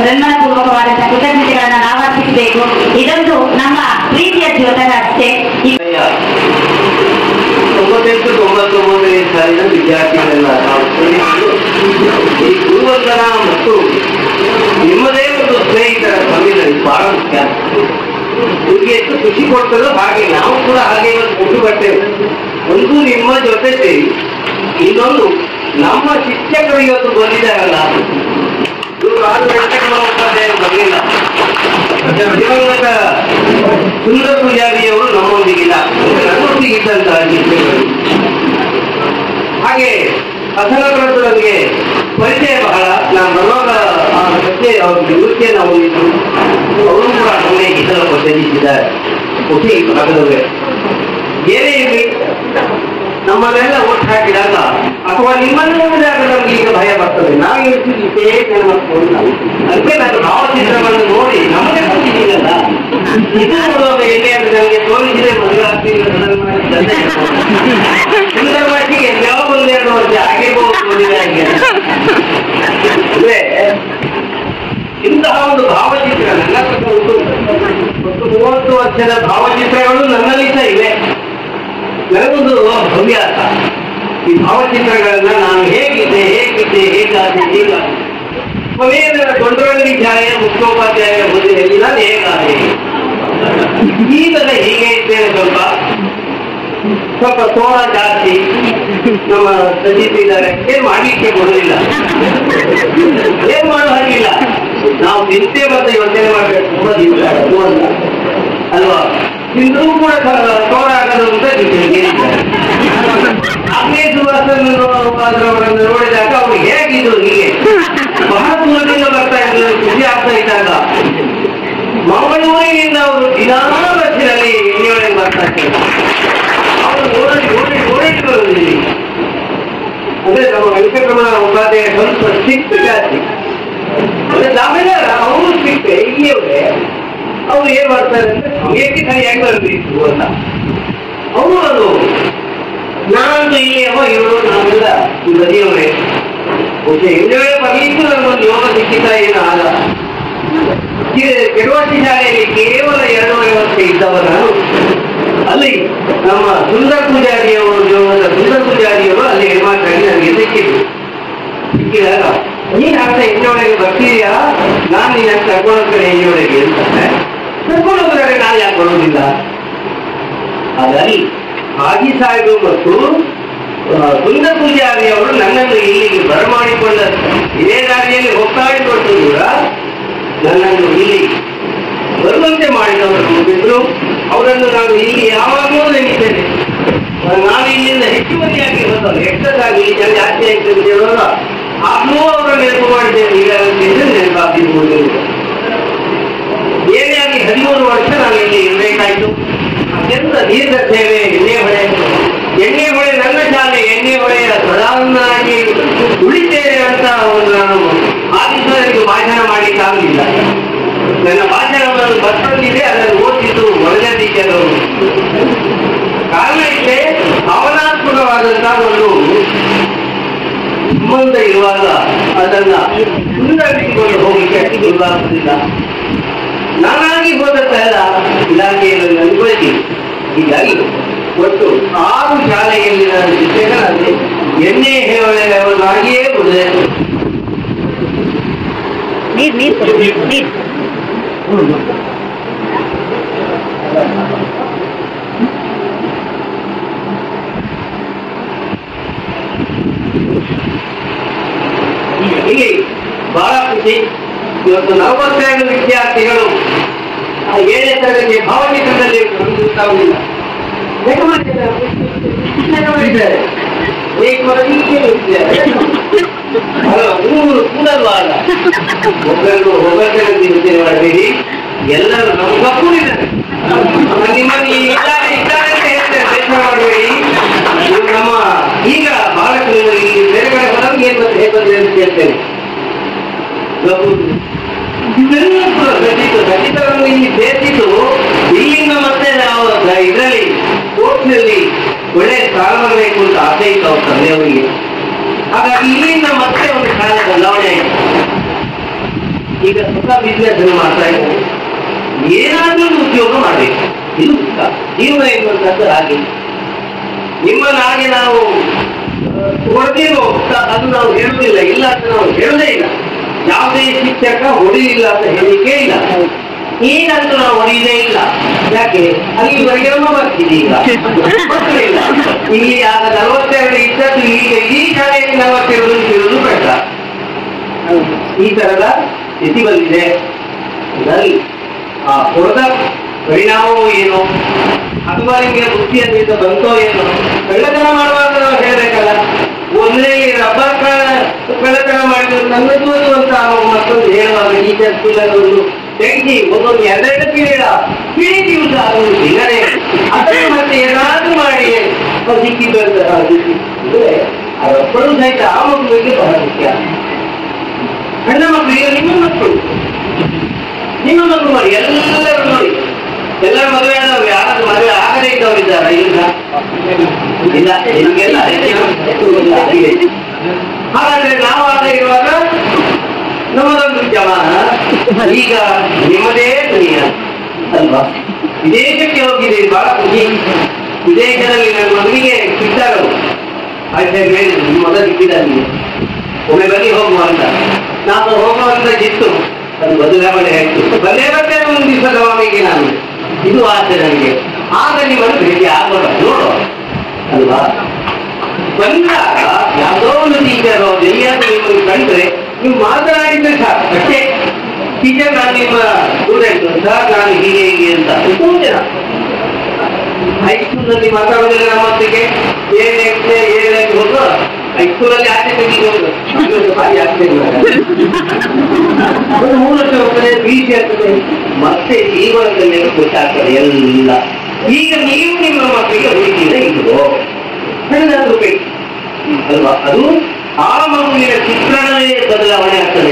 ಹೃನ್ಮನಪೂರ್ವಕವಾದಂತಹ ಕೃತಜ್ಞತೆಗಳನ್ನ ನಾವು ಅರ್ಪಿಸಬೇಕು. ಇದೊಂದು ನಮ್ಮ ಪ್ರೀತಿಯ ದ್ಯೋತಕ ಅಷ್ಟೇ. ತೊಂಬತ್ತೆಂಟು ತೊಂಬತ್ತೊಂಬತ್ತನೇ ಸಾಲಿನ ವಿದ್ಯಾರ್ಥಿಗಳೆಲ್ಲ ನಾವು ಈ ಗುರುವಂದನ ಮತ್ತು ನಿಮ್ಮದೇ ಒಂದು ಸ್ನೇಹಿತರ ಸಮ್ಮಿಲನ ಬಹಳ ಮುಖ್ಯ. ನಿಮಗೆ ಎಷ್ಟು ಖುಷಿ ಕೊಡ್ತದೋ ಹಾಗೆ ನಾವು ಕೂಡ ಹಾಗೆ ಇವತ್ತು ಖುಷಿ ಪಡ್ತೇವೆ. ಒಂದು ನಿಮ್ಮ ಜೊತೆ ಸೇರಿ, ಇನ್ನೊಂದು ನಮ್ಮ ಶಿಕ್ಷಕರು ಇವತ್ತು ಬಂದಿದ್ದಾರಲ್ಲ, ಇವರು ಆರು ಗಂಟೆಗಳ ಉಪಾಧ್ಯಾಯರು ಬರಲಿಲ್ಲ. ದಿವಂಗತ ಸುಂದರ ಪೂಜಾರಿಯವರು ನಮ್ಮೊಂದಿಗಿಲ್ಲ, ನನ್ನೊಂದಿಗಿದ್ದಂತಹ ಶಿಕ್ಷಕರು. ಹಾಗೆ ಅಸಲಗ್ರಹದೊಳಗೆ ಪರಿಚಯ ಬಹಳ. ನಾನು ಬರುವಾಗ ಆ ಬಗ್ಗೆ ಅವ್ರ ನಿವೃತ್ತಿಯನ್ನು ಹೊಂದಿದ್ದು, ಅವರು ಕೂಡ ನಮಗೆ ಇತರ ಪರಿಚಯಿಸಿದ್ದಾರೆ. ಖುಷಿ ಭಾಗದವರೇ ಏನೇ ಇರಲಿ, ನಮ್ಮನ್ನೆಲ್ಲ ಒಟ್ಟು ಹಾಕಿದಾಗ ಅಥವಾ ನಿಮ್ಮನ್ನು ನೋಡಿದಾಗ ನಮ್ಗೆ ಈಗ ಭಯ ಬರ್ತದೆ. ನಾವು ಇಷ್ಟೇ ಅದಕ್ಕೆ ನಾನು ಭಾವಚಿತ್ರವನ್ನು ನೋಡಿ ನಮಗೆ ಗೊತ್ತಿದ್ದೀನಲ್ಲ, ಇದು ನೋಡುವಾಗ ಎಲ್ಲಿ ಅಂದ್ರೆ ನನಗೆ ತೋರಿಸಿದೆ ಮದುವೆ ಸುಂದರವಾಗಿ ಯಾವ ಒಂದೆರಡು ವರ್ಷ ಆಗಿರ್ಬೋದು ಮದುವೆ ಆಗಿ. ಅಂದ್ರೆ ಇಂತಹ ಒಂದು ಭಾವಚಿತ್ರ ನನ್ನ ಉಂಟು. ಒಂದು ಮೂವತ್ತು ವರ್ಷದ ಭಾವಚಿತ್ರಗಳು ನನ್ನಲ್ಲಿ ಸಹ ಇವೆ. ನನಗೊಂದು ಹವ್ಯಾಸ, ಈ ಭಾವಚಿತ್ರಗಳನ್ನ ನಾನು ಹೇಗಿದ್ದೆ ಹೇಗಿದ್ದೆ ಹೇಗಾದೆ ಹೇಗಾದೆ ಕೊನೆಯ ದೊಡ್ಡರಂಗಡಿ ಛಾಯೆಯ ಮುಖ್ಯೋಪಾಧ್ಯಾಯರ ಮದುವೆಯಲ್ಲಿ ನಾನು ಹೇಗಾದೆ, ಈಗಲೇ ಹೀಗೆ ಇದ್ದೇನೆ. ಸ್ವಲ್ಪ ಸ್ವಲ್ಪ ತೋಳ ಜಾಸ್ತಿ ನಮ್ಮ ಸಜಿಸಿದ್ದಾರೆ. ಏನ್ ಮಾಡ್ಲಿಕ್ಕೆ ಬರೋದಿಲ್ಲ, ಏನ್ ಮಾಡೋ ಹಾಗಿಲ್ಲ. ನಾವು ನಿತ್ಯ ಮತ್ತೆ ಯೋಚನೆ ಮಾಡ್ಬೇಕು, ತುಂಬಾ ದಿವಸ ಅಲ್ವಾ. ಇಂದ್ರೂ ಕೂಡ ತೋರ ಆಗದು ಅಂತ ಅಗ್ನೇ ಸುವಾಸರವರನ್ನು ನೋಡಿದಾಗ ಅವ್ರು ಹೇಗಿದ್ರು ಹೀಗೆ ಬಹಳ ದೂರದಿಂದ ಬರ್ತಾ ಇದ್ರು. ಖುಷಿ ಆಗ್ತಾ ಇದ್ದಾಗ ಮಂಗಳೂರಿನಿಂದ ಅವರು ದಿನಾ ಬಸ್ಸಿನಲ್ಲಿ ಎಣ್ಣೆಯೊಳಗೆ ಬರ್ತಾ ಇದ್ದಾರೆ. ಅವರು ಓಡಿ ಓಡಿ ಓಡಿ ಬರುವುದಿಲ್ಲ. ಅಂದ್ರೆ ನಮ್ಮ ವೆಂಕಟರಮಣ ಉಪಾಧ್ಯಾಯ ಸ್ವಲ್ಪ ಸ್ಟ್ರಿಕ್ಟ್ ಜಾಸ್ತಿ. ಅಂದ್ರೆ ನಾವೆಲ್ಲ ಅವರು ಸ್ಟ್ರಿಕ್ಟ್ ಇಲ್ಲಿಯವರೇ. ಅವ್ರು ಏನ್ ಮಾಡ್ತಾರೆ ಅಂದ್ರೆ ಏಕೆ ಸರಿಯಾಗಿ ಬರಬೇಕು ಅಂತ ಅವರು ಅದು. ನಾನು ಇಲ್ಲಿಯವ ಇವರು ನಾವೆಲ್ಲ ಬದಿಯವರೇ. ಹಿಂದೆ ಬರ್ಲಿಕ್ಕೂ ನನಗೊಂದು ಯೋಗ ಸಿಕ್ಕಿತ ಏನು ಆಗ. ಕೆಡವಟ್ಟಿ ಶಾಲೆಯಲ್ಲಿ ಕೇವಲ ಎರಡೂವರೆ ವರ್ಷ ಇದ್ದವ ನಾನು. ಅಲ್ಲಿ ನಮ್ಮ ಸುಂದರ ಪೂಜಾರಿಯವರು, ಯೋಗದ ಸುಂದರ ಪೂಜಾರಿಯವರು ಅಲ್ಲಿ ಹೆಣ್ಮಾಟಾಗಿ ನನಗೆ ಸಿಕ್ಕಿದ್ರು. ಸಿಕ್ಕಿದಾಗ ನೀನ್ ಆಗ್ತಾ ಎಣ್ಣೆಯೊಳಗೆ ಬರ್ತೀಯಾ, ನಾನು ನಿನ್ನ ಕರ್ಕೊಂಡು ಹೋಗ್ತೇನೆ ಎಣ್ಣೆಯೊಳಗೆ ಅಂತ. ಕರ್ಕೊಂಡು ಹೋಗಿದ್ದಾರೆ, ನಾನು ಯಾಕೆ ಬರೋದಿಲ್ಲ. ಹಾಗಾಗಿ ಹಾಜಿ ಸಾಹೇಬರು ಮತ್ತು ಸುಂದರ ಪೂಜಾರಿ ಅವರು ನನ್ನನ್ನು ಇಲ್ಲಿಗೆ ಬರಮಾಡಿಕೊಂಡ ಇದೇ ದಾರಿಯಲ್ಲಿ ಹೋಗ್ತಾಡಿಕೊಟ್ಟು ಕೂಡ ನನ್ನನ್ನು ಇಲ್ಲಿ ಬರುವಂತೆ ಮಾಡಿದವರು ಬಿಟ್ಟರು. ಅವರನ್ನು ನಾನು ಇಲ್ಲಿ ಯಾವಾಗಲೂ ನೆನೀತೇನೆ. ನಾನು ಇಲ್ಲಿಂದ ಹೆಚ್ಚುವರಿಯಾಗಿ ಹೋದವರು, ಎಷ್ಟದಾಗಿ ಜನ ಜಾಸ್ತಿ ಆಯ್ತು ಹೇಳುವಾಗ ಆಗ್ಲೂ ಅವರ ನೆನಪು ಮಾಡಿದ್ದೇನೆ. ಈಗ ನೆನಪಾಗಿರ್ಬೋದು. ಏನೇ ಆಗಿ ಹದಿಮೂರು ವರ್ಷ ನಾನು ಇಲ್ಲಿ ಇರಬೇಕಾಯ್ತು. ಅತ್ಯಂತ ದೀರ್ಘ ಸೇವೆ. ಎಣ್ಣೆ ಹೊಳೆ ಎಣ್ಣೆ ಹೊಳೆ ನನ್ನ ಶಾಲೆ. ಎಣ್ಣೆ ಹೊಳೆಯ ಪ್ರಧಾನನಾಗಿ ಉಳಿತೇನೆ ಅಂತ ಒಂದು ನಾನು ಆ ದಿವಸ ನನಗೆ ಭಾಷಣ ಮಾಡಲಿಕ್ಕಾಗಲಿಲ್ಲ. ನನ್ನ ಭಾಷಣವನ್ನು ಬರ್ತಿದೆ, ಅದನ್ನು ಓದಿದ್ದು ಒಳ್ಳೆ ಟೀಚರು. ಕಾರಣ ಇಷ್ಟೇ, ಭಾವನಾತ್ಮಕವಾದಂತಹ ಒಂದು ಸಂಬಂಧ ಇರುವಾಗ ಅದನ್ನ ಸುಂದರಿಸಿಕೊಂಡು ಹೋಗಲಿಕ್ಕೆ ಸುಲಭಾಗುತ್ತಿಲ್ಲ. ನಾನಾಗಿ ಹೋದದ್ದೆಲ್ಲ ಇಲಾಖೆಯಲ್ಲಿ ಅನುಭವಿಸಿ. ಹೀಗಾಗಿ ಒಟ್ಟು ಆರು ಶಾಲೆಯಲ್ಲಿ ನಾನು ಶಿಕ್ಷಕನಾಗಿ ಎಣ್ಣೆ ಹೇಳಲಾಗಿಯೇ ಉಳಿದೆ. ಹೀಗೆ ಬಹಳ ಖುಷಿ. ಇವತ್ತು ನಲವತ್ತೆರಡು ವಿದ್ಯಾರ್ಥಿಗಳು ಏಳನೇ ತರಗತಿಯ ಭಾವಚಿತ್ರದಲ್ಲಿ ಗೊತ್ತಾಗುವುದಿಲ್ಲ. ಮೂರು ಕೂಡಲ್ವಾ ಅಲ್ಲ, ಒಬ್ಬರು ಒಬ್ಬರು ಯೋಚನೆ ಮಾಡಬೇಡಿ. ಎಲ್ಲರೂ ನಮ್ಮ ಕೂಡಿದ್ದಾರೆ. ನಿಮ್ಮಲ್ಲಿ ಇದ್ದಾರೆ ಇದ್ದಾರೆ ಅಂತ ಹೇಳ್ತಾರೆ, ಪ್ರಯತ್ನ ಮಾಡಬೇಡಿ. ನಮ್ಮ ಈಗ ಬಹಳಷ್ಟು ಇಲ್ಲಿ ಬೇರೆ ಕಡೆ ಹೋದಾಗ ಏನ್ ಮತ್ತೆ ಹೇಗೆ ಬಂದ್ರೆ ಅಂತ ಕೇಳ್ತೇನೆ. ಖಚಿತವನ್ನು ಇಲ್ಲಿ ಸೇರಿಸಿದ್ದು ಇಲ್ಲಿಂದ ಮತ್ತೆ ನಾವು ಇದರಲ್ಲಿ ಸ್ಪೋರ್ಟ್ಸ್ನಲ್ಲಿ ಒಳ್ಳೆ ಸ್ಥಾನ ಬರಬೇಕು ಅಂತ ಆಸೆ ಇತ್ತು ಅವ್ರ ತಂದೆಯವರಿಗೆ. ಹಾಗಾಗಿ ಇಲ್ಲಿಂದ ಮತ್ತೆ ಒಂದು ಶಾಲೆ ಬದಲಾವಣೆ ಆಯಿತು. ಈಗ ಸ್ವತಃ ಬಿಸ್ನೆಸ್ ಅನ್ನು ಮಾಡ್ತಾ ಇದ್ದಾರೆ. ಏನಾದ್ರೂ ಒಂದು ಉದ್ಯೋಗ ಮಾಡಬೇಕು, ಇದು ಜೀವನ ಎನ್ನುವಂಥದ್ದು ಹಾಗೆ. ನಿಮ್ಮನ್ನ ಹಾಗೆ ನಾವು ಹೊಡೆದೇನೋ ಅದು ನಾವು ಹೇಳುವುದಿಲ್ಲ, ಇಲ್ಲ ಅಂತ ನಾವು ಹೇಳೋದೇ ಇಲ್ಲ. ಯಾವುದೇ ಶಿಕ್ಷಕ ಹೊಡೆಯಿಲ್ಲ ಅಂತ ಹೇಳಲಿಕ್ಕೆ ಇಲ್ಲ, ಈಗಂತೂ ನಾವು ಹೊಡೆಯುವುದೇ ಇಲ್ಲ. ಯಾಕೆ ಅಲ್ಲಿವರೆಗೆ ನಮ್ಮ ಬರ್ತಿದೆ. ಈಗ ಇಲ್ಲ, ಇಲ್ಲಿ ಆಗ ನಲವತ್ತೆರಡು ಇದ್ದದ್ದು ಈಗ ಈ ಶಾಲೆಯಲ್ಲಿ ನಲವತ್ತೆರಡು ಇರುವುದು ಬೇಡ. ಈ ತರದ ಸ್ಥಿತಿ ಬಂದಿದೆ. ಇದರಲ್ಲಿ ಆ ಹೊಡೆದ ಪರಿಣಾಮವೂ ಏನು ಅಥವಾ ನಿಮಗೆ ಬುದ್ಧಿ ಅಂತ ಬಂತೋ ಏನು, ಕಳ್ಳತನ ಮಾಡುವಾಗ ನಾವು ಹೇಳ್ಬೇಕಲ್ಲ. ಒಂದೇ ರಬ್ಬರ್ ಕಳ್ಳತನ ಮಾಡಿದ್ರು ನನ್ನದು ಅಂತ ಮತ್ತೊಂದು ಹೇಳುವಾಗ ಟೀಚರ್ ಸ್ಕೂಲಲ್ಲಿ ತೆಗೆದಿ ಒಂದೊಂದು ಎರಡೆರಡು ಪೀರಿಯಡ ಪೀಳಿ ದಿವಸ ಅದೊಂದು ದಿನನೇ ಅದನ್ನು ಮತ್ತೆ ಏನಾದ್ರೂ ಮಾಡಿ ಸಿಕ್ಕಿದ್ದು ಅಂತ ಅಂದ್ರೆ ಆ ರಬ್ಬರು ಸಹಿತ ಆ ಮಕ್ಕಳಿಗೆ ಬಹಳ ಮುಖ್ಯ. ಹೆಣ್ಣ ಮಕ್ಕಳಿಗೆ ನಿಮ್ಮ ಮಕ್ಕಳು ನಿಮ್ಮ ಮಕ್ಕಳು ಮಾಡಿ ಎಲ್ಲರೂ ನೋಡಿ, ಎಲ್ಲರೂ ಮದುವೆ ಆದವ್ರು, ಯಾರಾದ್ರೂ ಮದುವೆ ಆಗದೇ ಇದ್ದವ್ರು ಇದ್ದಾರ? ಇಲ್ಲ ಇಲ್ಲ, ನಿಮಗೆಲ್ಲ ಹಾಗಾದ್ರೆ ನಾವು ಆಗ ಇರುವಾಗ ನಮ್ಮದೊಂದು ಜಮಾನ, ಈಗ ನಿಮ್ಮದೇ ದುನಿಯಾ ಅಲ್ವಾ? ವಿದೇಶಕ್ಕೆ ಹೋಗಿದ್ದೀರಿ, ಬಹಳ ಖುಷಿ. ವಿದೇಶದಲ್ಲಿ ನನ್ನ ಮಗನಿಗೆ ಸಿಕ್ತಾರರು ಆಯ್ತು ನಿಮ್ಮ ಮಗ ಸಿಕ್ಕಿದ್ದಾರೆ, ಒಮ್ಮೆ ಬನ್ನಿ ಹೋಗುವ ಅಂತ. ನಾನು ಹೋಗುವಂತದ್ದಿತ್ತು, ಅದು ಬದಲಾವಣೆ ಆಯ್ತು. ಬಲ್ಲೇ ಬರ್ತೇನೆ ಒಂದು ದಿವಸ ಗವಾಮಿಗೆ ನಾನು, ಇದು ಆಸೆ ನನಗೆ. ಆಗ ನಿಮ್ಮನ್ನು ಭೇಟಿ ಆಗೋಣ, ನೋಡುವ ಅಲ್ವಾ? ಬಂದಾಗ ಯಾವುದೋ ಒಂದು ಟೀಚರ್ ಎಲ್ಲಿಯಾದ್ರೂ ನಿಮ್ಮನ್ನು ಕಂಡ್ರೆ ನೀವು ಮಾತನಾಡಿದ್ರೆ ಸಾಕು ಅಷ್ಟೇ. ಟೀಚರ್ ನಾನು ನಿಮ್ಮ ಸ್ಟೂಡೆಂಟ್ ಸರ್, ನಾನು ಹೀಗೆ ಹೀಗೆ ಅಂತ. ಎಷ್ಟೋ ಜನ ಹೈಸ್ಕೂಲ್ನಲ್ಲಿ ಮಾತಾಡೋದಿಲ್ಲ ನಮ್ಮ ಹೊತ್ತಿಗೆ. ಏನ್ ಏನ್ ಹೋಗುವ ಹೈಸ್ಕೂಲಲ್ಲಿ ಆಚೆ ತೆಗಿಗೆ ಹೋಗುದು ಒಂದು ಮೂರು ವರ್ಷ ಹೋಗ್ತದೆ, ಬೀಸಿ ಆಗ್ತದೆ, ಮತ್ತೆ ಜೀವನದಲ್ಲಿ ಗೊತ್ತಾಗ್ತದೆ ಎಲ್ಲ. ಈಗ ನೀವು ನಿಮ್ಮ ಮಕ್ಕಳಿಗೆ ಹುಡುಕಿದ ಇದು ಹಣದಾದ್ರೂ ಬೇಕು ಅಲ್ವಾ? ಅದು ಆ ಮಗುವಿನ ಚಿತ್ರಣವೇ ಬದಲಾವಣೆ ಆಗ್ತದೆ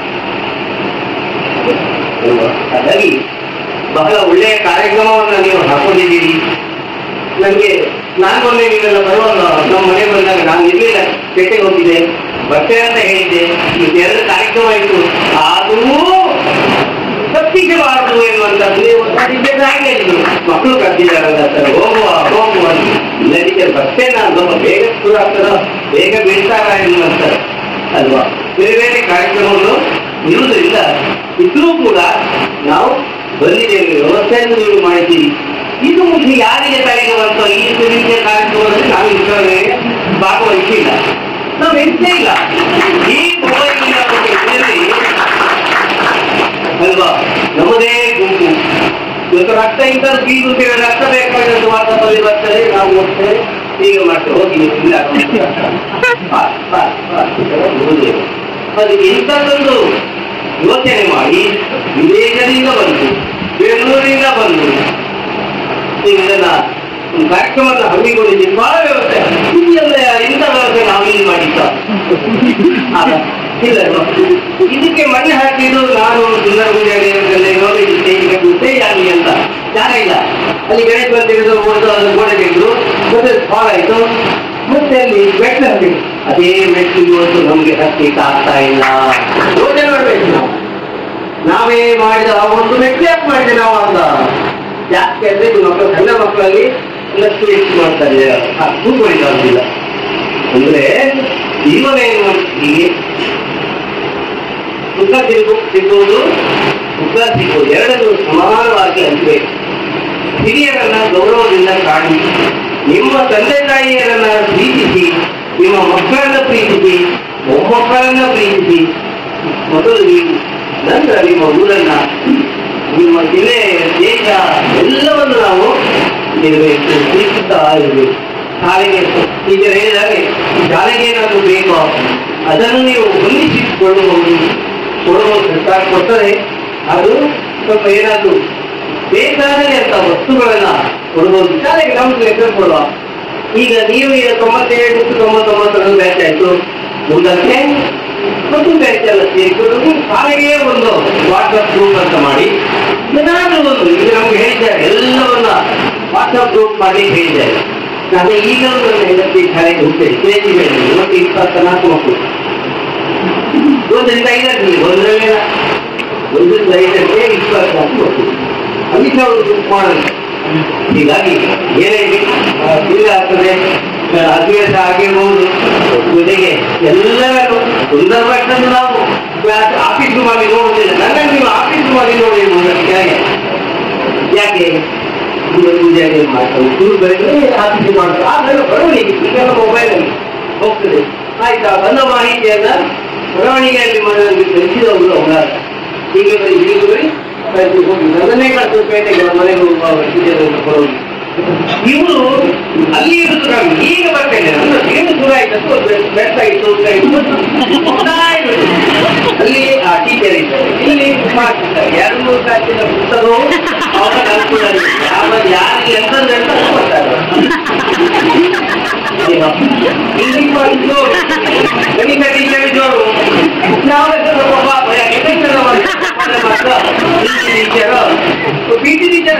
ಅಲ್ವಾ? ಹಾಗಾಗಿ ಬಹಳ ಒಳ್ಳೆಯ ಕಾರ್ಯಕ್ರಮವನ್ನು ನೀವು ಹಾಕೊಂಡಿದ್ದೀರಿ. ನನಗೆ ನಾನು ಮೊನ್ನೆ ನೀವೆಲ್ಲ ಬರುವಾಗ ನಮ್ಮ ಮನೆ ಬಂದಾಗ ನಾನು ಇರಲಿಲ್ಲ, ಪೇಟೆಗೆ ಹೋಗಿದ್ದೆ, ಬಟ್ಟೆ ಅಂತ ಹೇಳಿದ್ದೆ. ಈಗ ಎರಡು ಕಾರ್ಯಕ್ರಮ ಇತ್ತು, ಆದರೂ ತಪ್ಪಿಸಬಾರದು ಎನ್ನುವಂಥದ್ದು ಹೇಳಿದ್ರು. ಮಕ್ಕಳು ಕಟ್ಟಿದಾರಲ್ಲ ಸರ್, ಹೋಗುವ ಹೋಗುವ ಇಲ್ಲದಿದ್ದರೆ ಬಟ್ಟೆ ನಾನು ಸ್ವಲ್ಪ ಬೇಗ ಶುರು ಆಗ್ತದ, ಬೇಗ ಬೀಳ್ತಾರ ಎನ್ನುವಂಥದ್ದು ಅಲ್ವಾ? ಬೇರೆ ಬೇರೆ ಕಾರ್ಯಕ್ರಮಗಳು ಇರುವುದರಿಂದ ಇದ್ರೂ ಕೂಡ ನಾವು ಬಂದಿದ್ದೇವೆ, ವ್ಯವಸ್ಥೆಯನ್ನು ನೀವು ಮಾಡಿದ್ದೀರಿ. ಇದು ಮುಖ್ಯ ಯಾರಿಗೆ ತಲೆಗೆ ಬಂತ ಈ ರೀತಿಯ ಕಾರ್ಯಕ್ರಮದಲ್ಲಿ ನಾವು ಇಷ್ಟೇ ಭಾಗವಹಿಸಿಲ್ಲ, ನಾವು ಎಂತೇ ಇಲ್ಲ. ಈ ಮೊಬೈಲ್ ಅಲ್ವಾ ನಮ್ಮದೇ ಗುಂಪು, ಇವತ್ತು ರಕ್ತ ಇದ್ದರೂ ಬೀಗು ರಕ್ತ ಬೇಕಾದದ್ದು ವಾಟ್ಸಪ್ಪಲ್ಲಿ ಬರ್ತದೆ, ನಾವು ಹೋಗ್ತೇವೆ, ಈಗ ಮಾಡ್ತೇವೆ, ಹೋಗಿ ಇಲ್ಲ ಅದಕ್ಕೆ ಇಂಥದ್ದೊಂದು ಯೋಚನೆ ಮಾಡಿ ವಿದೇಶದಿಂದ ಬಂದು ಬೆಂಗಳೂರಿಂದ ಬಂದು ಇದನ್ನ ಒಂದು ಕಾರ್ಯಕ್ರಮವನ್ನು ಹಮ್ಮಿಕೊಂಡಿದ್ದೀವಿ. ಬಹಳ ವ್ಯವಸ್ಥೆ ಇದೆಲ್ಲ, ಇಂಥ ವ್ಯವಸ್ಥೆ ನಾವು ಇಲ್ಲಿ ಮಾಡಿದ್ದ ಇಲ್ಲ. ಇದಕ್ಕೆ ಮಣ್ಣು ಹಾಕಿದ್ದು ನಾನು ಸುಂದರ ಗುಂಜಾಡಿಯಲ್ಲಿ ನೋಡಿದ್ದೆ. ಈಗ ಗುಡ್ಡೆಯಾಗಿ ಅಂತ ಜಾಗ ಇಲ್ಲ, ಅಲ್ಲಿ ಗಣೇಶ ಬಂದಿರೋದು ಓದು ಅದು ಗೋಡೆ ತೆಗೆದು ಮತ್ತೆ ಫಾಲ್ ಆಯಿತು. ಮತ್ತೆ ಅಲ್ಲಿ ಬೆಟ್ಟ ಹಾಕಿದ್ರು, ಅದೇ ಮೆಟ್ಟು ಇವತ್ತು ನಮ್ಗೆ ಹತ್ತಿಕ್ಕೆ ಆಗ್ತಾ ಇಲ್ಲ. ಯೋಚನೆ ಮಾಡ್ಬೇಕು ನಾವು, ನಾವೇ ಮಾಡಿದ ಒಂದು ಮೆಟ್ಟು ಯಾಕೆ ಮಾಡಿದೆ ನಾವು ಅಂತ. ಯಾಕೆ ಅಂದ್ರೆ ಇದು ಮಕ್ಕಳು, ಸಣ್ಣ ಮಕ್ಕಳಲ್ಲಿ ಇನ್ನಷ್ಟು ಹೆಚ್ಚು ಮಾಡ್ತಾರೆ, ಕೂತ್ಕೊಂಡಿಲ್ಲ. ಅಂದ್ರೆ ಜೀವನ ಏನು ಹೀಗೆ ಸುಖ ಸಿಗು ಸಿಗುವುದು ಸುಖ ಸಿಗುವುದು ಎರಡನ್ನು ಸಮಾನವಾಗಿ ಹಂಚಬೇಕು. ಹಿರಿಯರನ್ನ ಗೌರವದಿಂದ ಕಾಣಿ, ನಿಮ್ಮ ತಂದೆ ತಾಯಿಯರನ್ನ ಪ್ರೀತಿಸಿ, ನಿಮ್ಮ ಮಕ್ಕಳನ್ನ ಪ್ರೀತಿಸಿ, ಮೊಮ್ಮಕ್ಕಳನ್ನ ಪ್ರೀತಿಸಿ. ಮೊದಲು ನೀವು, ನಂತರ ನಿಮ್ಮ ಊರನ್ನ, ನಿಮ್ಮ ಜಿಲ್ಲೆ, ದೇಶ ಎಲ್ಲವನ್ನು ನಾವು ಇರಬೇಕು, ಪ್ರೀತಿಸ್ತಾ ಇರಬೇಕು. ಶಾಲೆಗೆ ಟೀಚರ್ ಹೇಳಿದಾಗೆ ಶಾಲೆಗೆ ಏನಾದರೂ ಬೇಕೋ ಅದನ್ನು ನೀವು ಹೊಂದಿಸಿಕೊಳ್ಳಬಹುದು, ಕೊಡಬಹುದು. ಸರ್ಕಾರ ಕೊಟ್ಟರೆ ಅದು ಸ್ವಲ್ಪ ಏನಾದರೂ ಬೇಕಾದರೆ ಅಂತ ವಸ್ತುಗಳನ್ನ ಕೊಡಬಹುದು. ಶಾಲೆಗೆ ನಮ್ಗೆ ಲೆಕ್ಕ ಕೊಡುವ. ಈಗ ನೀವು ಈಗ ತೊಂಬತ್ತೇಳು ತೊಂಬತ್ತೊಂಬತ್ತರಲ್ಲಿ ಬ್ಯಾಚ್ ಆಯ್ತು, ಮುಂದಕ್ಕೆ ಮತ್ತು ಬ್ಯಾಚ್ ಎಲ್ಲ ಸೇರಿಕೊಂಡು ಶಾಲೆಗೆ ಒಂದು ವಾಟ್ಸಪ್ ಗ್ರೂಪ್ ಅಂತ ಮಾಡಿ ಏನಾದರೂ ಒಂದು ಈಗ ನಮ್ಗೆ ಹೇಳಿದ್ದಾರೆ, ಎಲ್ಲವನ್ನ ವಾಟ್ಸಪ್ ಗ್ರೂಪ್ ಮಾಡಿ ಹೇಳಿದ್ದಾರೆ. ನಾನು ಈಗಲೂ ನನ್ನ ಹೆಂಡತಿ ಶಾಲೆಗೆ ಹೋಗ್ತೇನೆ, ಕೆ ಜಿ ಮೇಲೆ ಇವತ್ತು ಇಪ್ಪತ್ತ ನಾಲ್ಕು ಮಕ್ಕಳು, ಒಂದರಿಂದ ಐದರಲ್ಲಿ ಒಂದರಲ್ಲೇ ಒಂದು ಐದಕ್ಕೆ ಇಪ್ಪತ್ತು ಅಂತ ಗೊತ್ತು ಅದಕ್ಕೆ ಅವರು ಮಾಡೋದು. ಹೀಗಾಗಿ ಏನೇ ಇಲ್ಲ ಆಗ್ತದೆ, ಅಭ್ಯಾಸ ಆಗಿರ್ಬೋದು. ಜೊತೆಗೆ ಎಲ್ಲರೂ ಸುಂದರವಾಗಿ ನಾವು ಆಫೀಸ್ ಮಾಡಿ ನೋಡುವುದಿಲ್ಲ. ನನ್ನಲ್ಲಿ ನೀವು ಆಫೀಸ್ ಮಾಡಿ ನೋಡಿ ಕೆಳಗೆ ಯಾಕೆ ಪೂಜೆಗೆ ಮಾಡ್ತಾರೆ, ಶುರು ಬೆಳಗ್ಗೆ ಆಫೀಸ್ ಮಾಡ್ತಾರೆ. ಆಮೇಲೆ ಬರವಣಿಗೆ ಈಗೆಲ್ಲ ಮೊಬೈಲಲ್ಲಿ ಹೋಗ್ತದೆ. ಆಯ್ತಾ, ಬಂದ ಮಾಹಿತಿಯನ್ನ ಬರವಣಿಗೆಯಲ್ಲಿ ಮನೆಯಲ್ಲಿ ಕಲಿಸಿದವರು ಅವರ ಹೀಗೆ ಬರೀ ಹೀಗೆ ಬರೀ ಹೋಗಿ ಅದನ್ನೇ ಕಳ್ಸೋದು ಪೇಟೆಗೆ ಮನೆಗೆ ಹೋಗುವ ಬರೋದು. ಇವರು ಅಲ್ಲಿ ಇರುವುದು ಈಗ ಬರ್ತೇನೆ ಏನು ಶುರು ಆಯ್ತು ಬೆಟ್ಟ ಇತ್ತು ಅಲ್ಲಿ ಆ ಟೀಚರ್ ಇದ್ದಾರೆ, ಇಲ್ಲಿ ಕುಮಾರ್ ಇದ್ದಾರೆ. ಎರಡು ಮೂರು ತಾಸಿನ ಪುಸ್ತಕವು ಅವರ ಅನುಕೂಲದಲ್ಲಿ ಯಾರಿಗೆ ಎಂತಂದ್ರೆ ಅಂತ ಕೊಡ್ತಾರೆ. ಇಂಗ್ಲಿಷ್ ಮಾಡಿದ್ದು ಗಣಿತ ಟೀಚರ್ ಇದ್ದವರು ಪಿ ಟಿ ಟೀಚರ್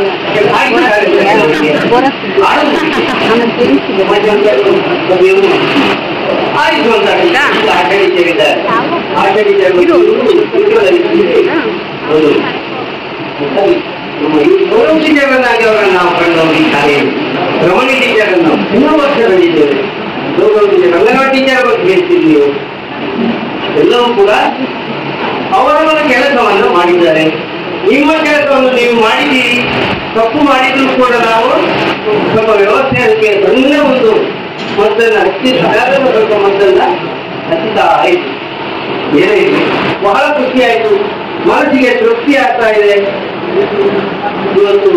ಆಯ್ತು ಅಂತ ಆಟ ಟೀಚರ್ ಇದ್ದಾರೆ. ಆಟ ಟೀಚರ್ ಗೌರವ್ ಟೀಚರ್ನಾಗಿ ಅವರನ್ನು ನಾವು ಕಂಡವರು ಈ ಶಾಲೆಯಲ್ಲಿ. ರಮಣಿ ಟೀಚರನ್ನು ಮೂರು ವರ್ಷ ಕಂಡಿದ್ದೇವೆ. ಗೌರವ್ ಟೀಚರ್, ಅಂಗನವಾಡಿ ಟೀಚರ್ ಬಗ್ಗೆ ಹೇಳ್ತೀವಿ ನೀವು. ಎಲ್ಲವೂ ಕೂಡ ಅವರವರ ಕೆಲಸವನ್ನು ಮಾಡಿದ್ದಾರೆ. ನಿಮ್ಮ ಕೆಲಸವನ್ನು ನೀವು ಮಾಡಿದ್ದೀರಿ. ತಪ್ಪು ಮಾಡಿದ್ರು ಕೂಡ ನಾವು ಸ್ವಲ್ಪ ವ್ಯವಸ್ಥೆ ಅದಕ್ಕೆ ಸಣ್ಣ ಒಂದು ಮೊತ್ತನ್ನ ಹಚ್ಚಿ ಸದಾಗದ ಸ್ವಲ್ಪ ಮೊತ್ತನ್ನ ಹಚ್ಚಿತಾ ಆಯಿತು. ಏನೇ ಇದೆ ಬಹಳ ಖುಷಿ ಆಯಿತು, ಮನಸ್ಸಿಗೆ ತೃಪ್ತಿ ಆಗ್ತಾ ಇದೆ. ಇವತ್ತು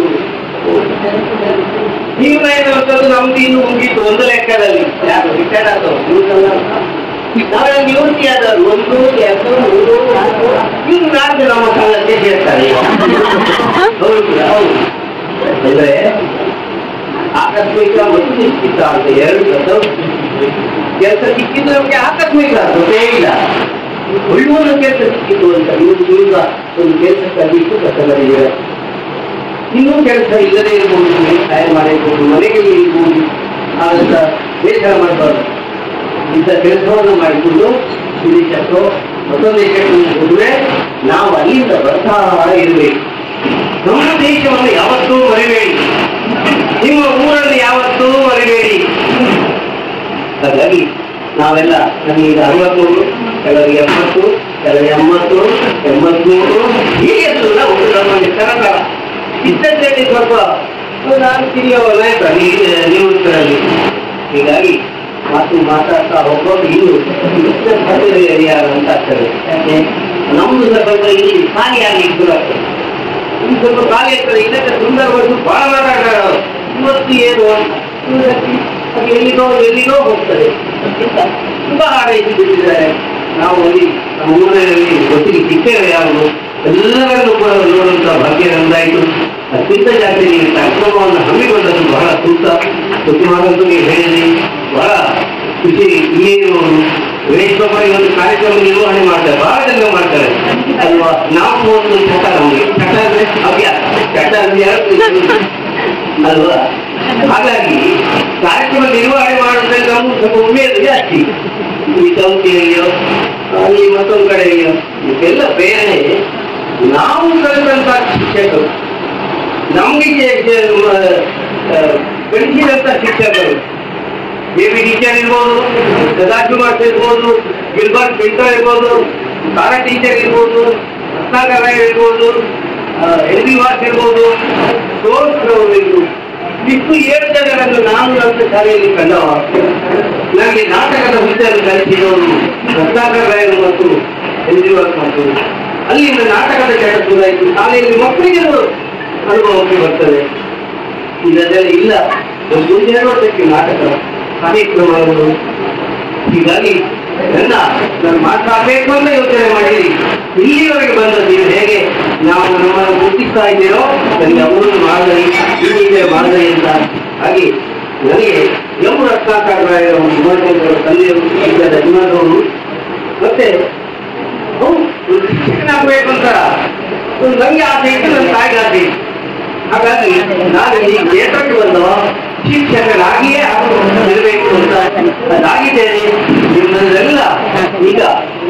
ನೀವು ಏನಾಗ್ತದ್ದು ನಮ್ದು ಇನ್ನು ಮುಗಿತು ಒಂದು ಲೆಕ್ಕದಲ್ಲಿ. ಯಾರು ರಿಟೈರ್ಡ್ ಆದವರು ನಾವೆಲ್ಲ ನಿವೃತ್ತಿ ಆದವರು ಒಂದು ಎರಡು ಮೂರು ನಾಲ್ಕು ಇನ್ನು ನಾಲ್ಕು ನಮ್ಮ ಕಾಲಕ್ಕೆ ಸೇರ್ತಾರೆ. ಹೌದು ಕೂಡ ಹೌದು. ಅಂದ್ರೆ ಆಕಸ್ಮಿಕ ಮತ್ತು ನಿಶ್ಚಿತ ಅಂತ ಎರಡು ಕೆಲಸ ಸಿಕ್ಕಿದ್ದು ನಮಗೆ ಆಕಸ್ಮಿಕ ಗೊತ್ತೇ ಇಲ್ಲ. ಒಳ್ಳೆಯ ಕೆಲಸ ಸಿಕ್ಕಿದ್ದು ಅಂತ ಇವರು ಈಗ ಒಂದು ಕೆಲಸಕ್ಕಾಗಿ ಕಷ್ಟಗಳಿದೆ. ಇನ್ನೂ ಕೆಲಸ ಇಲ್ಲದೆ ಇರ್ಬೋದು, ಸಹಾಯ ಮಾಡಿರ್ಬೋದು, ಮನೆಗೆ ಇರ್ಬೋದು, ಆದಂತ ಬೇಸರ ಮಾಡಬಾರ್ದು. ಇಂಥ ಕೆಲಸವನ್ನು ಮಾಡಿಕೊಂಡು ವಿದೇಶಕ್ಕೋ ಮತ್ತೊಂದು ದೇಶಕ್ಕೆ ಹೋದ್ರೆ ನಾವು ಅಲ್ಲಿಂದ ಬರ್ತಾ ಇರಬೇಕು. ನಮ್ಮ ದೇಶವನ್ನು ಯಾವತ್ತೂ ಮರಿಬೇಡಿ, ನಿಮ್ಮ ಊರಲ್ಲಿ ಯಾವತ್ತೂ ಮರಿಬೇಡಿ. ಹಾಗಾಗಿ ನಾವೆಲ್ಲ ನಮಗೀಗ ಅರವತ್ಮೂರು, ಕೆಲವರಿಗೆ ಎಪ್ಪತ್ತು, ಕೆಲವರಿಗೆ ಎಂಬತ್ತು, ಎಂಬತ್ಮೂರು ಹೀಗೆಲ್ಲ ಒಂದು ನಮ್ಮ ಸರಕಾರ ಇದ್ದದ್ದಲ್ಲಿ ಸ್ವಲ್ಪ ನಾನು ತಿರಿಯೋ ನಾಯಕ ನಿವೃತ್ತರಲ್ಲಿ. ಹೀಗಾಗಿ ಮಾತು ಮಾತಾಡ್ತಾ ಹೋಗೋದು ಇನ್ನು ಅಂತ ಆಗ್ತದೆ. ಯಾಕೆ ನಮ್ದು ಸ್ವಲ್ಪ ಇಲ್ಲಿ ಖಾಲಿಯಾಗಿ ಶುರು ಆಗ್ತದೆ. ಇನ್ನು ಸ್ವಲ್ಪ ಖಾಲಿ ಆಗ್ತದೆ. ಇದಕ್ಕೆ ಸುಂದರವಾಗಿ ಬಹಳ ಮಾತಾಡ್ತಾರೆ. ಇವತ್ತು ಏನು ಅದು ಎಲ್ಲಿಗೋ ಎಲ್ಲಿಗೋ ಹೋಗ್ತದೆ. ತುಂಬಾ ಹಾಡೈಸಿ ಬಿಟ್ಟಿದ್ದಾರೆ. ನಾವು ಅಲ್ಲಿ ನಮ್ಮ ಊರಿನಲ್ಲಿ ಗೊತ್ತಿಗೆ ಸಿಕ್ಕೇವೆ ಯಾವುದು ಎಲ್ಲರನ್ನೂ ಕೂಡ ನೋಡುವಂತ ಭಾಗ್ಯ ನಮ್ದಾಯಿತು. ಅತ್ಯಂತ ಜಾಸ್ತಿ ನೀವು ಕಾರ್ಯಕ್ರಮವನ್ನು ಹಮ್ಮಿಕೊಂಡದ್ದು ಬಹಳ ಸೂಕ್ತ. ಸುಮಾರಂತೂ ನೀವು ಹೇಳಿದ್ರಿ, ಬಹಳ ಖುಷಿ. ಇಲ್ಲಿರುವವರು ವೇಶ್ವಪರಿ ಒಂದು ಕಾರ್ಯಕ್ರಮ ನಿರ್ವಹಣೆ ಮಾಡ್ತಾರೆ, ಬಹಳ ಜನ ಮಾಡ್ತಾರೆ ಅಲ್ವಾ. ನಾವು ಒಂದು ಚಟ, ನಮಗೆ ಚಟ ಅಂದ್ರೆ ಅಭ್ಯಾಸ, ಚಟ ಅಲ್ವಾ. ಹಾಗಾಗಿ ಕಾರ್ಯಕ್ರಮ ನಿರ್ವಹಣೆ ಮಾಡೋದ್ರಲ್ಲಿ ನಮ್ಗೆ ಸ್ವಲ್ಪ ಉಮೇದು ಜಾಸ್ತಿ. ಈ ಸಂಸ್ಥೆಯಲ್ಲಿಯೋ ಅಲ್ಲಿ ಮತ್ತೊಂದು ಕಡೆಯೋ ಇದೆಲ್ಲ ಬೇರೆ. ನಾವು ಕಲಿತಂತ ಶಿಕ್ಷಕರು, ನಮ್ಗೆ ಕಲಿಸಿದಂತ ಶಿಕ್ಷಕರು, ಬೇಬಿ ಟೀಚರ್ ಇರ್ಬೋದು, ಸದಾಶಿವಮಾಸ್ ಇರ್ಬೋದು, ಗಿಲ್ಬರ್ಟ್ ಪಿಂಟರ್ ಇರ್ಬೋದು, ತಾರಾ ಟೀಚರ್ ಇರ್ಬೋದು, ರತ್ನಾಕರ ಇರ್ಬೋದು, ಎಲ್ ಬಿ ವಾಸ್ ಇರ್ಬೋದು, ಸೋರ್ಸ್ರವರು ಇರ್ಬೋದು. ಇಷ್ಟು ಏಳು ಜನರನ್ನು ನಾನು ನನ್ನ ಶಾಲೆಯಲ್ಲಿ ಕಂಡವ. ನನಗೆ ನಾಟಕದ ಹುದ್ದೆಯನ್ನು ಕಲಿಸಿದವರು ರತ್ನಾಕರ ರಾಯರು ಮತ್ತು ಎಲ್ ಬಿ ವಾಸ್ ಮತ್ತು ಅಲ್ಲಿಂದ ನಾಟಕದ ಚಟ ಶುರುವಾಯಿತು. ಶಾಲೆಯಲ್ಲಿ ಮಕ್ಕಳಿಗೆ ಅನುಭವಕ್ಕೆ ಬರ್ತದೆ. ಇದೆಲ್ಲ ಇಲ್ಲ. ಮುಂದೆ ವರ್ಷಕ್ಕೆ ನಾಟಕ ಕಾರ್ಯಕ್ರಮಗಳು. ಹೀಗಾಗಿ ನನ್ನ ನಾನು ಮಾತಾಡಬೇಕು ಅಂತ ಯೋಚನೆ ಮಾಡಿರಿ. ಇಲ್ಲಿವರೆಗೆ ಬಂದದ್ದು ನೀವು ಹೇಗೆ ನಾವು ನಮ್ಮನ್ನು ಗುರುತಿಸ್ತಾ ಇದ್ದೀರೋ ನನಗೆ ಅವರು ಮಾದರಿ, ಹೀಗೆ ಮಾದರಿ ಅಂತ. ಹಾಗೆ ನನಗೆ ಎಂ ರತ್ನಾಕರ ರಾಯರು, ಸುಮಾರು ತಂದೆಯವರು, ಈಗ ಯಜಮಾನರು, ಮತ್ತೆ ಶಿಕ್ಷಕನಾಗಬೇಕು ಅಂತ ನನಗೆ ಆಸೆ ಇತ್ತು, ನನ್ನ ತಾಯಿಗೆ ಆಸೆ ಇತ್ತು. ಹಾಗಾಗಿ ನಾನು ಈ ಕ್ಷೇತ್ರಕ್ಕೆ ಬಂದವ ಶಿಕ್ಷಕನಾಗಿಯೇ ಇರಬೇಕು ಅಂತ ಅದಾಗಿದ್ದೇನೆ. ನಿಮ್ಮನ್ನೆಲ್ಲ ಈಗ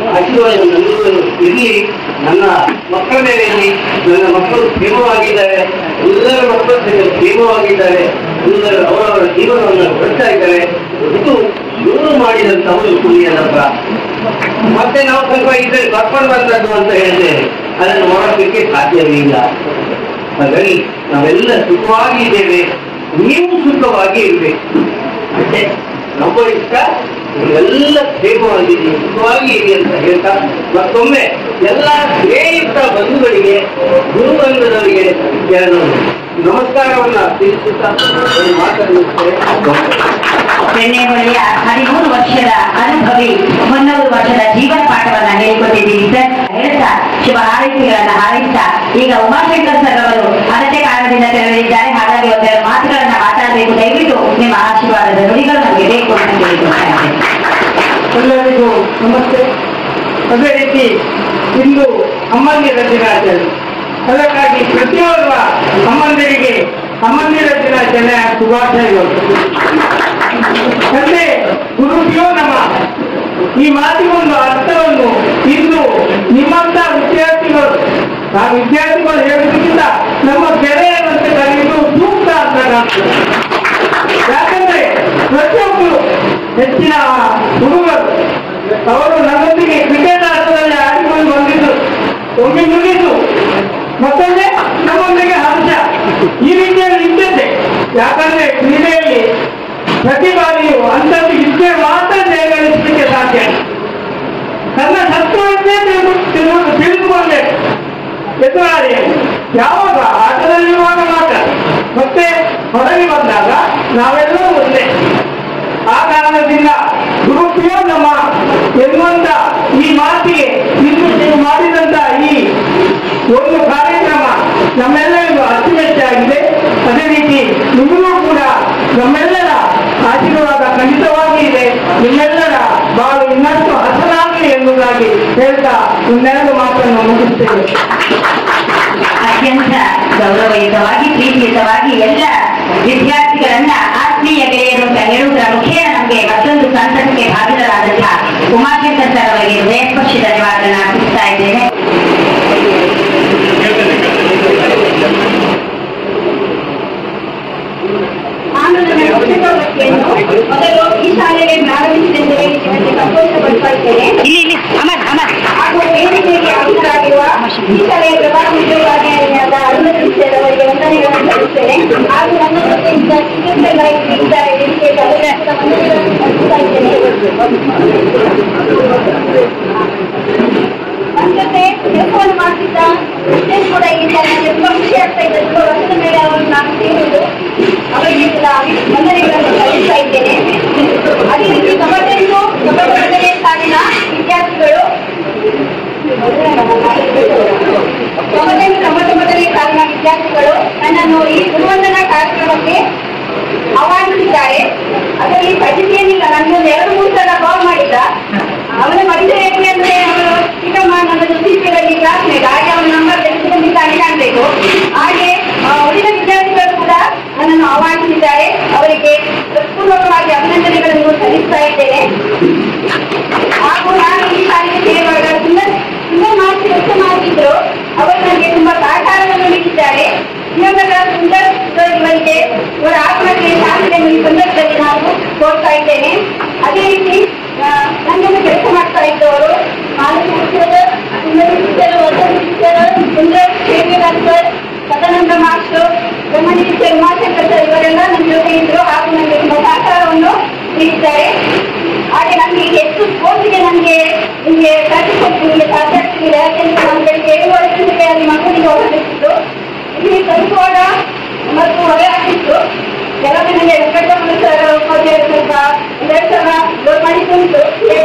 ಆಶೀರ್ವಾದ ನನ್ನದು ಇರಲಿ, ನನ್ನ ಮಕ್ಕಳ ಮೇಲೆ ಇರಲಿ. ನನ್ನ ಮಕ್ಕಳು ಕ್ಷೇಮವಾಗಿದ್ದಾರೆ, ಎಲ್ಲರ ಮಕ್ಕಳು ಕ್ಷೇಮವಾಗಿದ್ದಾರೆ, ಎಲ್ಲರ ಅವರವರ ಜೀವನವನ್ನು ನಡೆಸ್ತಾ ಇದ್ದಾರೆ. ಇದು ಇವರು ಮಾಡಿದಂತ ಒಂದು ಪುಣ್ಯದಪ್ಪ. ಮತ್ತೆ ನಾವು ಸ್ವಲ್ಪ ಇದ್ರಲ್ಲಿ ಕರ್ಕೊಂಡು ಬಂದದ್ದು ಅಂತ ಹೇಳ್ತೇವೆ, ಅದನ್ನು ಮಾಡಲಿಕ್ಕೆ ಸಾಧ್ಯವೇ ಇಲ್ಲ. ಹಾಗಾಗಿ ನಾವೆಲ್ಲ ಸುಖವಾಗಿ ಇದ್ದೇವೆ, ನೀವು ಸುಖವಾಗಿ ಇರಬೇಕು ಅಷ್ಟೇ ನಮ್ಮ ಇಷ್ಟ. ಎಲ್ಲ ಕ್ಷೇಮವಾಗಿರಿ, ಸುಖವಾಗಿ ಇರಿ ಅಂತ ಹೇಳ್ತಾ ಮತ್ತೊಮ್ಮೆ ಎಲ್ಲ ಶ್ರೇಷ್ಠ ಬಂಧುಗಳಿಗೆ, ಗುರುಬಂಧುಗಳಿಗೆ ಎರಡು ನಮಸ್ಕಾರವನ್ನ ತಿಳಿಸುತ್ತಾ ಮಾತನಾಡುತ್ತೇವೆ. ಬೆಣ್ಣೆಹೊಳೆಯ ಹದಿಮೂರು ವರ್ಷದ ಅನುಭವಿ, ಮುನ್ನೂರು ವರ್ಷದ ಜೀವನ ಪಾಠವನ್ನ ಹೇಳಿಕೊಟ್ಟಿದ್ದೀವಿ ಸರ್. ಹೇಳ್ತಾ ಶುಭ ಹಾರೈಕೆಗಳನ್ನ ಹಾರೈಸ್ತಾ ಈಗ ಉಮಾಶಂಕರ್ ಸರ್ ಅವರು ಅಗತ್ಯ ಕಾರಣದಿಂದ ತೆರಳಿದ್ದಾರೆ. ಹಾಗಾಗಿ ಒಂದೆರಡು ಮಾತುಗಳನ್ನ ಮಾತಾಡಬೇಕು. ದಯವಿಟ್ಟು ನಿಮ್ಮ ಆಶೀರ್ವಾದದ ನುಡಿಗಳು ನಮಗೆ ಬೇಕು ಅಂತ ಹೇಳಿಕೊಡ್ತಾ ಇದ್ದೇನೆ. ಎಲ್ಲರಿಗೂ ನಮಸ್ತೆ. ಅದೇ ರೀತಿ ಇಂದು ಅಮ್ಮಂದಿರ ದಿನಾಚರಣೆ, ಅದಕ್ಕಾಗಿ ಪ್ರತಿಯೊಬ್ಬ ಅಮ್ಮಂದಿರಿಗೆ ಅಮ್ಮಂದಿರ ದಿನಾಚರಣೆಯ ಶುಭಾಶಯಗಳು. ತಂದೆ ಗುರುಭ್ಯೋ ನಮಃ. ಈ ಮಾತಿಗೊಂದು ಅರ್ಥವನ್ನು ಇಂದು ನಿಮ್ಮಂತ ವಿದ್ಯಾರ್ಥಿಗಳು, ಆ ವಿದ್ಯಾರ್ಥಿಗಳು ಹೇಳುವುದಕ್ಕಿಂತ ನಮ್ಮ ಗೆಳೆಯರಂತ ಕರೆಯುವುದು ಸೂಕ್ತ ಅಂತ ಕಾಣ್ತದೆ. ಯಾಕಂದ್ರೆ ಪ್ರತಿಯೊಬ್ಬರು ಹೆಚ್ಚಿನ ಹುಡುಗರು ಅವರು ನನ್ನೊಂದಿಗೆ ಕ್ರಿಕೆಟ್ ಆಟದಲ್ಲಿ ಆಡಿಕೊಂಡು ಬಂದಿದ್ದು, ಒಮ್ಮೆ ಮುಗಿದು ಮತ್ತೊಮ್ಮೆ ನಮ್ಮೊಂದಿಗೆ ಹರ್ಷ, ಈ ರೀತಿಯಲ್ಲಿ ಇದ್ದದ್ದೆ. ಯಾಕಂದ್ರೆ ಕ್ರೀಡೆಯಲ್ಲಿ ಪ್ರತಿ ಬಾರಿಯೂ ಅಂಥದ್ದು ಇದ್ದೇ ಮಾತ್ರ ಜಯಗಳಿಸಲಿಕ್ಕೆ ಸಾಧ್ಯ. ತನ್ನ ಸತ್ವವನ್ನೇ ತಿಳಿದು ತಿಳಿದುಕೊಳ್ಬೇಕು ಎದುರಾಳಿಯಲ್ಲಿ. ಯಾವಾಗ ಆಟದಲ್ಲಿರುವಾಗ ಮಾತ್ರ, ಮತ್ತೆ ಹೊರಗೆ ಬಂದಾಗ ನಾವೆಲ್ಲರೂ ಒಂದೇ. ಆ ಕಾರಣದಿಂದ ಗುರುಪ್ರಿಯ ನಮ್ಮ ಎನ್ನುವಂತ ಈ ಮಾತಿಗೆ ಇಂದು ನೀವು ಮಾಡಿದಂತ ಈ ಒಂದು ಕಾರ್ಯಕ್ರಮ ನಮ್ಮೆಲ್ಲರಿಗೂ ಅಚ್ಚುಮೆಚ್ಚಾಗಿದೆ. ಅದೇ ರೀತಿ ನಿಮಗೂ ಕೂಡ ನಮ್ಮೆಲ್ಲರ ಆಶೀರ್ವಾದ ಖಂಡಿತವಾಗಿ ಇದೆ. ನಿಮ್ಮೆಲ್ಲರ ಬಾಳು ಇನ್ನಷ್ಟು ಹಸನಾಗಲಿ ಎಂಬುದಾಗಿ ಹೇಳ್ತಾ ಇನ್ನೆರಡು ಮಾತನ್ನು ಮುಗಿಸ್ತೇವೆ. ಅತ್ಯಂತ ಗೌರವಯುತವಾಗಿ ಪ್ರೀತಿಯುತವಾಗಿ ಎಲ್ಲ ವಿದ್ಯಾರ್ಥಿಗಳನ್ನ ಆತ್ಮೀಯ ಗೆಳೆಯರು ಅಂತ ಹೇಳುವುದರ ಮುಖೇನ ನಮಗೆ ಮತ್ತೊಂದು ಸಂತಸಕ್ಕೆ ಭಾಗಿಗಳಾದಂತಹ ಉಮಾಶಂಕರ್ ಸರ್ ಅವರಿಗೆ ಹೃದಯಸ್ಪರ್ಶಿ ಧನ್ಯವಾದಗಳನ್ನು ಅರ್ಪಿಸ್ತಾ ಇದ್ದೇನೆ. ನಾನು ನನ್ನ ಪುಸ್ತಕವನ್ನು ಮೊದಲು ಈ ಶಾಲೆಗೆ ಪ್ರಾರಂಭಿಸಿದೆಂದು ಹೇಳಿ ನಿಮಗೆ ಸಂತೋಷ ಪಡ್ತಾ ಇದ್ದೇನೆ. ಹಾಗೂ ವೇದಿಕೆಗೆ ಆಗುತ್ತಾಗಿರುವ ಈ ಶಾಲೆಯ ಪ್ರಭಾವ ಉದ್ಯೋಗಾಧಿಕಾರಿಯಾದ ಅರುಣ ಶಿಕ್ಷಕರವರಿಗೆ ವಂದನೆಗಳನ್ನು ಸಲ್ಲಿಸುತ್ತೇನೆ. ಹಾಗೂ ನನ್ನ ಜೊತೆ ಇದ್ದ ಶಿಕ್ಷಕರಾಗಿ ಇದ್ದಾರೆ ವೇದಿಕೆಗೆ ವಂದನೆಗಳನ್ನು ಸಲ್ಲಿಸ್ತಾ ಇದ್ದೇನೆ. ನನ್ನ ಜೊತೆ ಕೆಲಸವನ್ನು ಮಾಡ್ತಿದ್ದ ವಿಶೇಷ ಕೂಡ ಇದ್ದಾರೆ. ನನಗೆ ತುಂಬಾ ಖುಷಿ ಆಗ್ತಾ ಇದೆ. ತುಂಬ ವರ್ಷದ ಮೇಲೆ ಅವರನ್ನು ನಾನು ಸೇರುವುದು, ಅವರಿಗೆ ವಂದನೆಗಳನ್ನು ಸಲ್ಲಿಸ್ತಾ ಇದ್ದೇನೆ. ಅದೇ ರೀತಿ ತೊಂಬತ್ತೆಂಟು ತೊಂಬತ್ತೊಂಬತ್ತನೇ ಸಾಲಿನ ವಿದ್ಯಾರ್ಥಿಗಳು ತೊಂಬತ್ತೆಂಟು ತೊಂಬತ್ತೊಂಬತ್ತನೇ ಸಾಲಿನ ವಿದ್ಯಾರ್ಥಿಗಳು ನನ್ನನ್ನು ಈ ಗುರುವಂದನಾ ಕಾರ್ಯಕ್ರಮಕ್ಕೆ ಆಹ್ವಾನಿಸಿದ್ದಾರೆ. ಅದರಲ್ಲಿ ಖಚಿತೇನಿಲ್ಲ. ನನಗೊಂದು ಎರಡು ಮೂರು ಸಲ ಕಾಲ್ ಮಾಡಿದ್ದ. ಅವನ ಪರಿಚಯ ಹೇಗೆ ಅಂದ್ರೆ ಅವರು ಚಿಕ್ಕಮ್ಮ ನನ್ನದು ಸೀಟಲ್ಲಿ ಕ್ಲಾಸ್ಮೇಟ್, ಹಾಗೆ ಅವನ ನಂಬರ್ ತೆಗೆದುಕೊಂಡಿದ್ದಾನೆ ಕಾಣಬೇಕು. ಹಾಗೆ ಉಳಿದ ವಿದ್ಯಾರ್ಥಿಗಳು ಕೂಡ ನನ್ನನ್ನು ಆಹ್ವಾನಿಸಿದ್ದಾರೆ. ಅವರಿಗೆ ಹೃತ್ಪೂರ್ವಕವಾಗಿ ಅಭಿನಂದನೆಗಳನ್ನು ಸಲ್ಲಿಸ್ತಾ ಇದ್ದೇನೆ. ಹಾಗೂ ನಾನು ಈ ಶಾಲೆಗೆ ಸೇರುವಾಗ ಸುಂದರ್ ಸುಂದರ್ ಮಾರ್ಕ್ಸ್ ಉತ್ತಮವಾಗಿದ್ದರು. ಅವರು ನನಗೆ ತುಂಬಾ ಸಹಕಾರವನ್ನು ನೀಡಿದ್ದಾರೆ. ಇನ್ನೊಂದರ ಸುಂದರ್ ಇವರಿಗೆ ಇವರ ಆತ್ಮಕ್ಕೆ ಶಾಂತಿಯನ್ನು ಈ ಸಂದರ್ಭದಲ್ಲಿ ನಾನು ಕೋರ್ತಾ ಇದ್ದೇನೆ. ಅದೇ ರೀತಿ ನನ್ನನ್ನು ಕೆಲಸ ಮಾಡ್ತಾ ಇದ್ದವರು ಮಾಲತಿ ಶಿಕ್ಷಕರು, ಸುಂದರಿ ಶಿಕ್ಷಕರು, ವಸಂತ ಶಿಕ್ಷಕರು, ಸುಂದರ್ ಶೇಖರ್ ಸರ್, ಸದಾನಂದ ಮಾಸ್ಟರ್, ಬ್ರಹ್ಮಣಿ ಶಿಕ್ಷಕರು, ಉಮಾಶಂಕರ್ ಸರ್ ಇವರೆಲ್ಲ ನನ್ನ ಜೊತೆ ಇದ್ರು. ಹಾಗೂ ನನಗೆ ತುಂಬಾ ಸಹಕಾರವನ್ನು ನೀಡಿದ್ದಾರೆ. ಹಾಗೆ ನನಗೆ ಎಷ್ಟು ಸ್ಪೋರ್ಟ್ಸ್ಗೆ ನನಗೆ ನಿಮಗೆ ಪ್ರಾಕ್ಟೀಸ್ ನಿಮಗೆ ಸಾಧ್ಯ ಆಗ್ತಿದೆ. ಯಾಕೆಂದ್ರೆ ನಾನು ಬೆಳಿಗ್ಗೆ ಏಳುವರೆ ಗಂಟೆಗೆ ಅಲ್ಲಿ ಮಕ್ಕಳಿಗೆ ಹೋಗಬೇಕಿತ್ತು. ಇಲ್ಲಿ ಕಲಿಸುವಾಗ ಮತ್ತು ಹೊರೆ ಆಗ್ತಿತ್ತು. ಕೆಲವೊಮ್ಮೆ ನನಗೆ ವೆಂಕಟರಮಣ ಸರ್ ಉಪಾಧ್ಯಾಯರು ಸ್ವಲ್ಪ ಎರಡು ಸಲ ಲೋಡ್ ಮಾಡಿದ್ದುಂಟು.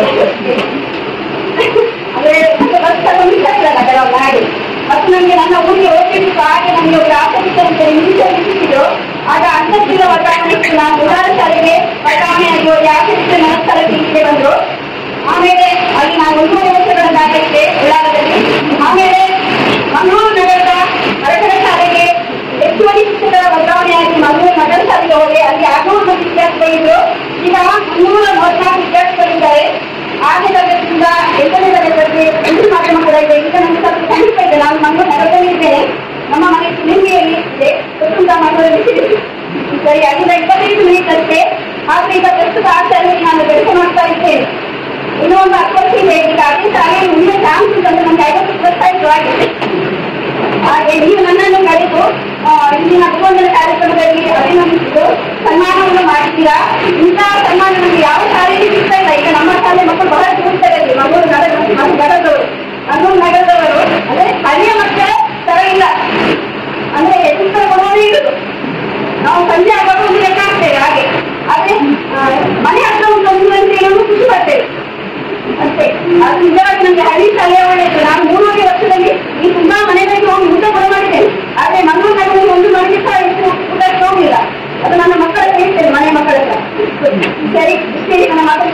ಅಂದ್ರೆ ಬಸ್ ಮಿಸ್ ಆಗ್ತಲ್ಲ ಕೆಲವೊಮ್ಮೆ ಹಾಗೆ. ಮತ್ತು ನನಗೆ ನನ್ನ ಊರಿಗೆ ಹೋಗ್ತಿತ್ತು. ಹಾಗೆ ನನಗೆ ಒಬ್ಬರು ಆಸಕ್ತಿ ಅಂತ ಇಂಗ್ಲೀಷಲ್ಲಿ ಸಿಕ್ಕಿದ್ರು. ಆಗ ಅಂತರ್ಜಿಲ್ಲ ವರ್ಗಾವಣೆ ಇತ್ತು. ನಾನು ಉದಾರ ಶಾಲೆಗೆ ವರ್ಗಾವಣೆಯಾಗಿ ಹೋಗಿ ಆಸಕ್ತಿ ನನ್ನ ಸ್ಥಳಕ್ಕೆ ಇಲ್ಲಿಗೆ ಬಂದರು. ಆಮೇಲೆ ಅಲ್ಲಿ ನಾನು ಒಂದೂವರೆ ವರ್ಷಗಳನ್ನು ಆಗಿದ್ದೆ ಉಳ್ಳಾಗದಲ್ಲಿ. ಆಮೇಲೆ ಮಂಗಳೂರು ನಗರದ ಹೊರಗಡೆ ಶಾಲೆಗೆ ಹೆಚ್ಚುವರಿ ಶಿಕ್ಷಕರ ವರ್ಗಾವಣೆಯಾಗಿ ಮಂಗಳೂರು ನಗರ ಶಾಲೆಗೆ ಹೋಗಿ ಅಲ್ಲಿ ಆರ್ನೂರು ಮಂದಿ ವಿದ್ಯಾರ್ಥಿಗಳಿದ್ರು. ಈಗ ಮುನ್ನೂರ ಮೂವತ್ನಾಲ್ಕು ವಿದ್ಯಾರ್ಥಿಗಳಿದ್ದಾರೆ. ಆರನೇ ತರಗತಿಯಿಂದ ಎಂಟನೇ ತರಗತಿ ಎಂಟು ಮಾಧ್ಯಮ ಕೂಡ ಇದೆ. ಈಗ ನಮ್ಗೆ ಸ್ವಲ್ಪ ಖಂಡಿತ ಇದೆ. ನಾನು ಮಂಗಳೂರು ನಗರದಲ್ಲಿ ಇದ್ದೇನೆ. ನಮ್ಮ ಮನೆ ನಿಂಗೆಯಲ್ಲಿ ಇದೆ. ಪ್ರಸ್ತುತ ಮಂಗಳೂರಲ್ಲಿ ಸರಿ ಆಗಿಂದ ಇಪ್ಪತ್ತೈದು ಮಿನಿಟ್ ಅಷ್ಟೇ. ಆದ್ರೆ ಈಗ ಪ್ರಸ್ತುತ ಆಚಾರ್ಯ ನಾನು ಕೆಲಸ ಮಾಡ್ತಾ ಇದ್ದೇನೆ. ಇನ್ನೂ ಒಂದು ಹತ್ತು ವರ್ಷ ಇದೆ. ಈಗ ಅದೇ ಸಾರಿ ಮುಂದೆ ಚಾನ್ಸ್ ಅಂತ ನಮ್ಗೆ ಐವತ್ತು ವರ್ಷ ಆಗಿದೆ. ಹಾಗೆ ನೀವು ನನ್ನನ್ನು ಕರೆದು ಇಂದಿನ ಹತ್ತೊಂದರ ಕಾರ್ಯಕ್ರಮದಲ್ಲಿ ಅಭಿನಂದಿಸಿದ್ದು ಸನ್ಮಾನವನ್ನು ಮಾಡ್ತೀರಾ. ಇಂತಹ ಸನ್ಮಾನ ನಮಗೆ ಯಾವ ಶಾಲೆಯಲ್ಲಿ ಸಿಗ್ತಾ ಇಲ್ಲ. ಈಗ ನಮ್ಮ ಶಾಲೆ ಮಕ್ಕಳು ಬಹಳ ದೂರದಲ್ಲಿ ಮಂಗಳೂರು ನಗರ ನಗರದವರು ಮಂಗಳೂರು ನಗರದವರು ಅಂದ್ರೆ ಹಳ್ಳಿಯ ಮಕ್ಕಳ ತರ ಇಲ್ಲ. ಅಂದ್ರೆ ಹೆಚ್ಚು ಕೊಡುವುದೇ ಇರುದು. ನಾವು ಸಂಜೆ ಆಗುವಾಗ ಒಂದು ಲೆಕ್ಕ ಆಗ್ತೇವೆ ಹಾಗೆ. ಆದ್ರೆ ಮನೆ ಹತ್ರ ಒಂದು ಒಂದು ಅಂತ ಹೇಳೋದು ಖುಷಿ ಪಡ್ತೇವೆ ಅಷ್ಟೇ. ಅದು ನಿಜವಾಗಿ ನಮ್ಗೆ ಹಳ್ಳಿ ಶಾಲೆ ಒಳ್ಳೆಯದು. ನಾನು ಮೂರುವರೆ ವರ್ಷದಲ್ಲಿ ಈ ತುಂಬಾ ಮನೆಗಳಿಗೆ ಹೋಗಿ ಊಟ ಕೂಡ ಮಾಡಿದ್ದೇನೆ. ಆದ್ರೆ ಮಂಗಳೂರು ನಗರದಲ್ಲಿ ಒಂದು ಮನೆಗೆ ಸಹ ಇಷ್ಟು ಊಟಕ್ಕೆ ಹೋಗಿಲ್ಲ. ಅದು ನನ್ನ ಮಕ್ಕಳ ಕೇಳ್ತೇನೆ, ಮನೆ ಮಕ್ಕಳ ಹತ್ರ. ಸರಿ ಇಷ್ಟೇ ನನ್ನ ಮಕ್ಕಳು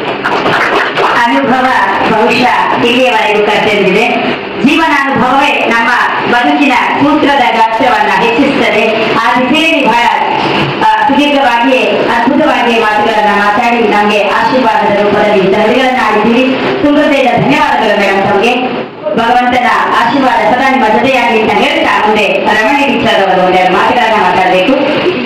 ಅನುಭವ ಬಹುಶಃ ಇಲ್ಲಿಯವರೆಗೂ ಕರ್ತಂದಿದೆ. ಜೀವನಾನುಭವವೇ ನಮ್ಮ ಬದುಕಿನ ಸೂತ್ರದ ಗಾತ್ರವನ್ನ ಹೆಚ್ಚಿಸುತ್ತದೆ. ಆ ದಿಸೆಯಲ್ಲಿ ಬಹಳ ಸುದೀರ್ಘವಾಗಿಯೇ ಅದ್ಭುತವಾಗಿಯೇ ಮಾತುಗಳನ್ನ ಮಾತಾಡಿ ನಮಗೆ ಆಶೀರ್ವಾದದ ರೂಪದಲ್ಲಿ ಸಲಹೆಗಳನ್ನ ಆಡಿದ್ದೀರಿ. ತುಂಬತೆಯ ಧನ್ಯವಾದಗಳು ಮೇಡಮ್ ತಮಗೆ. ಭಗವಂತನ ಆಶೀರ್ವಾದ ಸದಾ ನಿಮ್ಮ ಜೊತೆಯಾಗಿ ಅಂತ ಹೇಳ್ತಾ ಮುಂದೆ ರಮಣಿ ಟೀಚರ್ ಅವರು ಒಂದೆರಡು ಮಾತುಗಳನ್ನ ಮಾತಾಡಬೇಕು.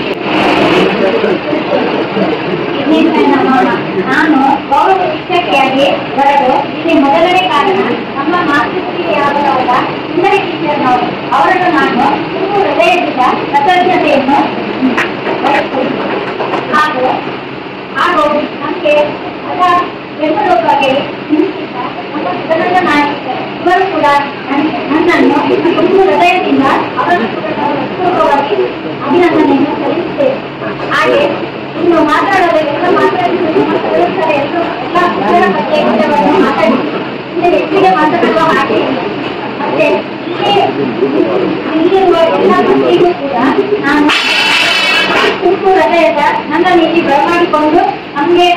ನಾನು ಗೌರವ ಶಿಕ್ಷಕಿಯಾಗಿ ಬರಲು ಇಲ್ಲಿ ಮೊದಲನೇ ಕಾರಣ ನಮ್ಮ ಮಾತೃಶ್ರೀಯಾದವರಾದ ಸುಂದರಿ ಟೀಚರ್ನವರು. ಅವರನ್ನು ನಾನು ತುಂಬ ಹೃದಯದಿಂದ ಕೃತಜ್ಞತೆಯನ್ನು ಹಾಗೂ ಹಾಗೂ ನಮಗೆ ಅದ ಬೆಂಬಲವಾಗಿ ನಿಂತಿದ್ದ ನಮ್ಮ ಸದನದ ನಾಯಕರು ಇವರು ಕೂಡ ನನ್ನನ್ನು ತುಂಬ ಹೃದಯದಿಂದ ಅವರನ್ನು ಕೂಡ ಪೂರ್ವಕವಾಗಿ ಅಭಿನಂದನೆಯನ್ನು ಸಲ್ಲಿಸುತ್ತೇವೆ. ಹಾಗೆ ಇನ್ನು ಮಾತಾಡೋದು ಎಲ್ಲ ಮಾತಾಡಿದ್ರು ಎಲ್ಲ ಎಲ್ಲ ಇದರ ಬಗ್ಗೆ ವಿಷಯವನ್ನು ಮಾತಾಡಿ ಇನ್ನು ಹೆಚ್ಚಿಗೆ ಮಾತಾಡುವ ಹಾಗೆ ಮತ್ತೆ ಇಲ್ಲಿರುವ ಎಲ್ಲ ಮಂದಿಗೂ ಕೂಡ ನಾನು ತುಂಬು ಹೃದಯದ ನನ್ನನ್ನು ಇಲ್ಲಿ ಬರಮಾಡಿಕೊಂಡು ನಮಗೆ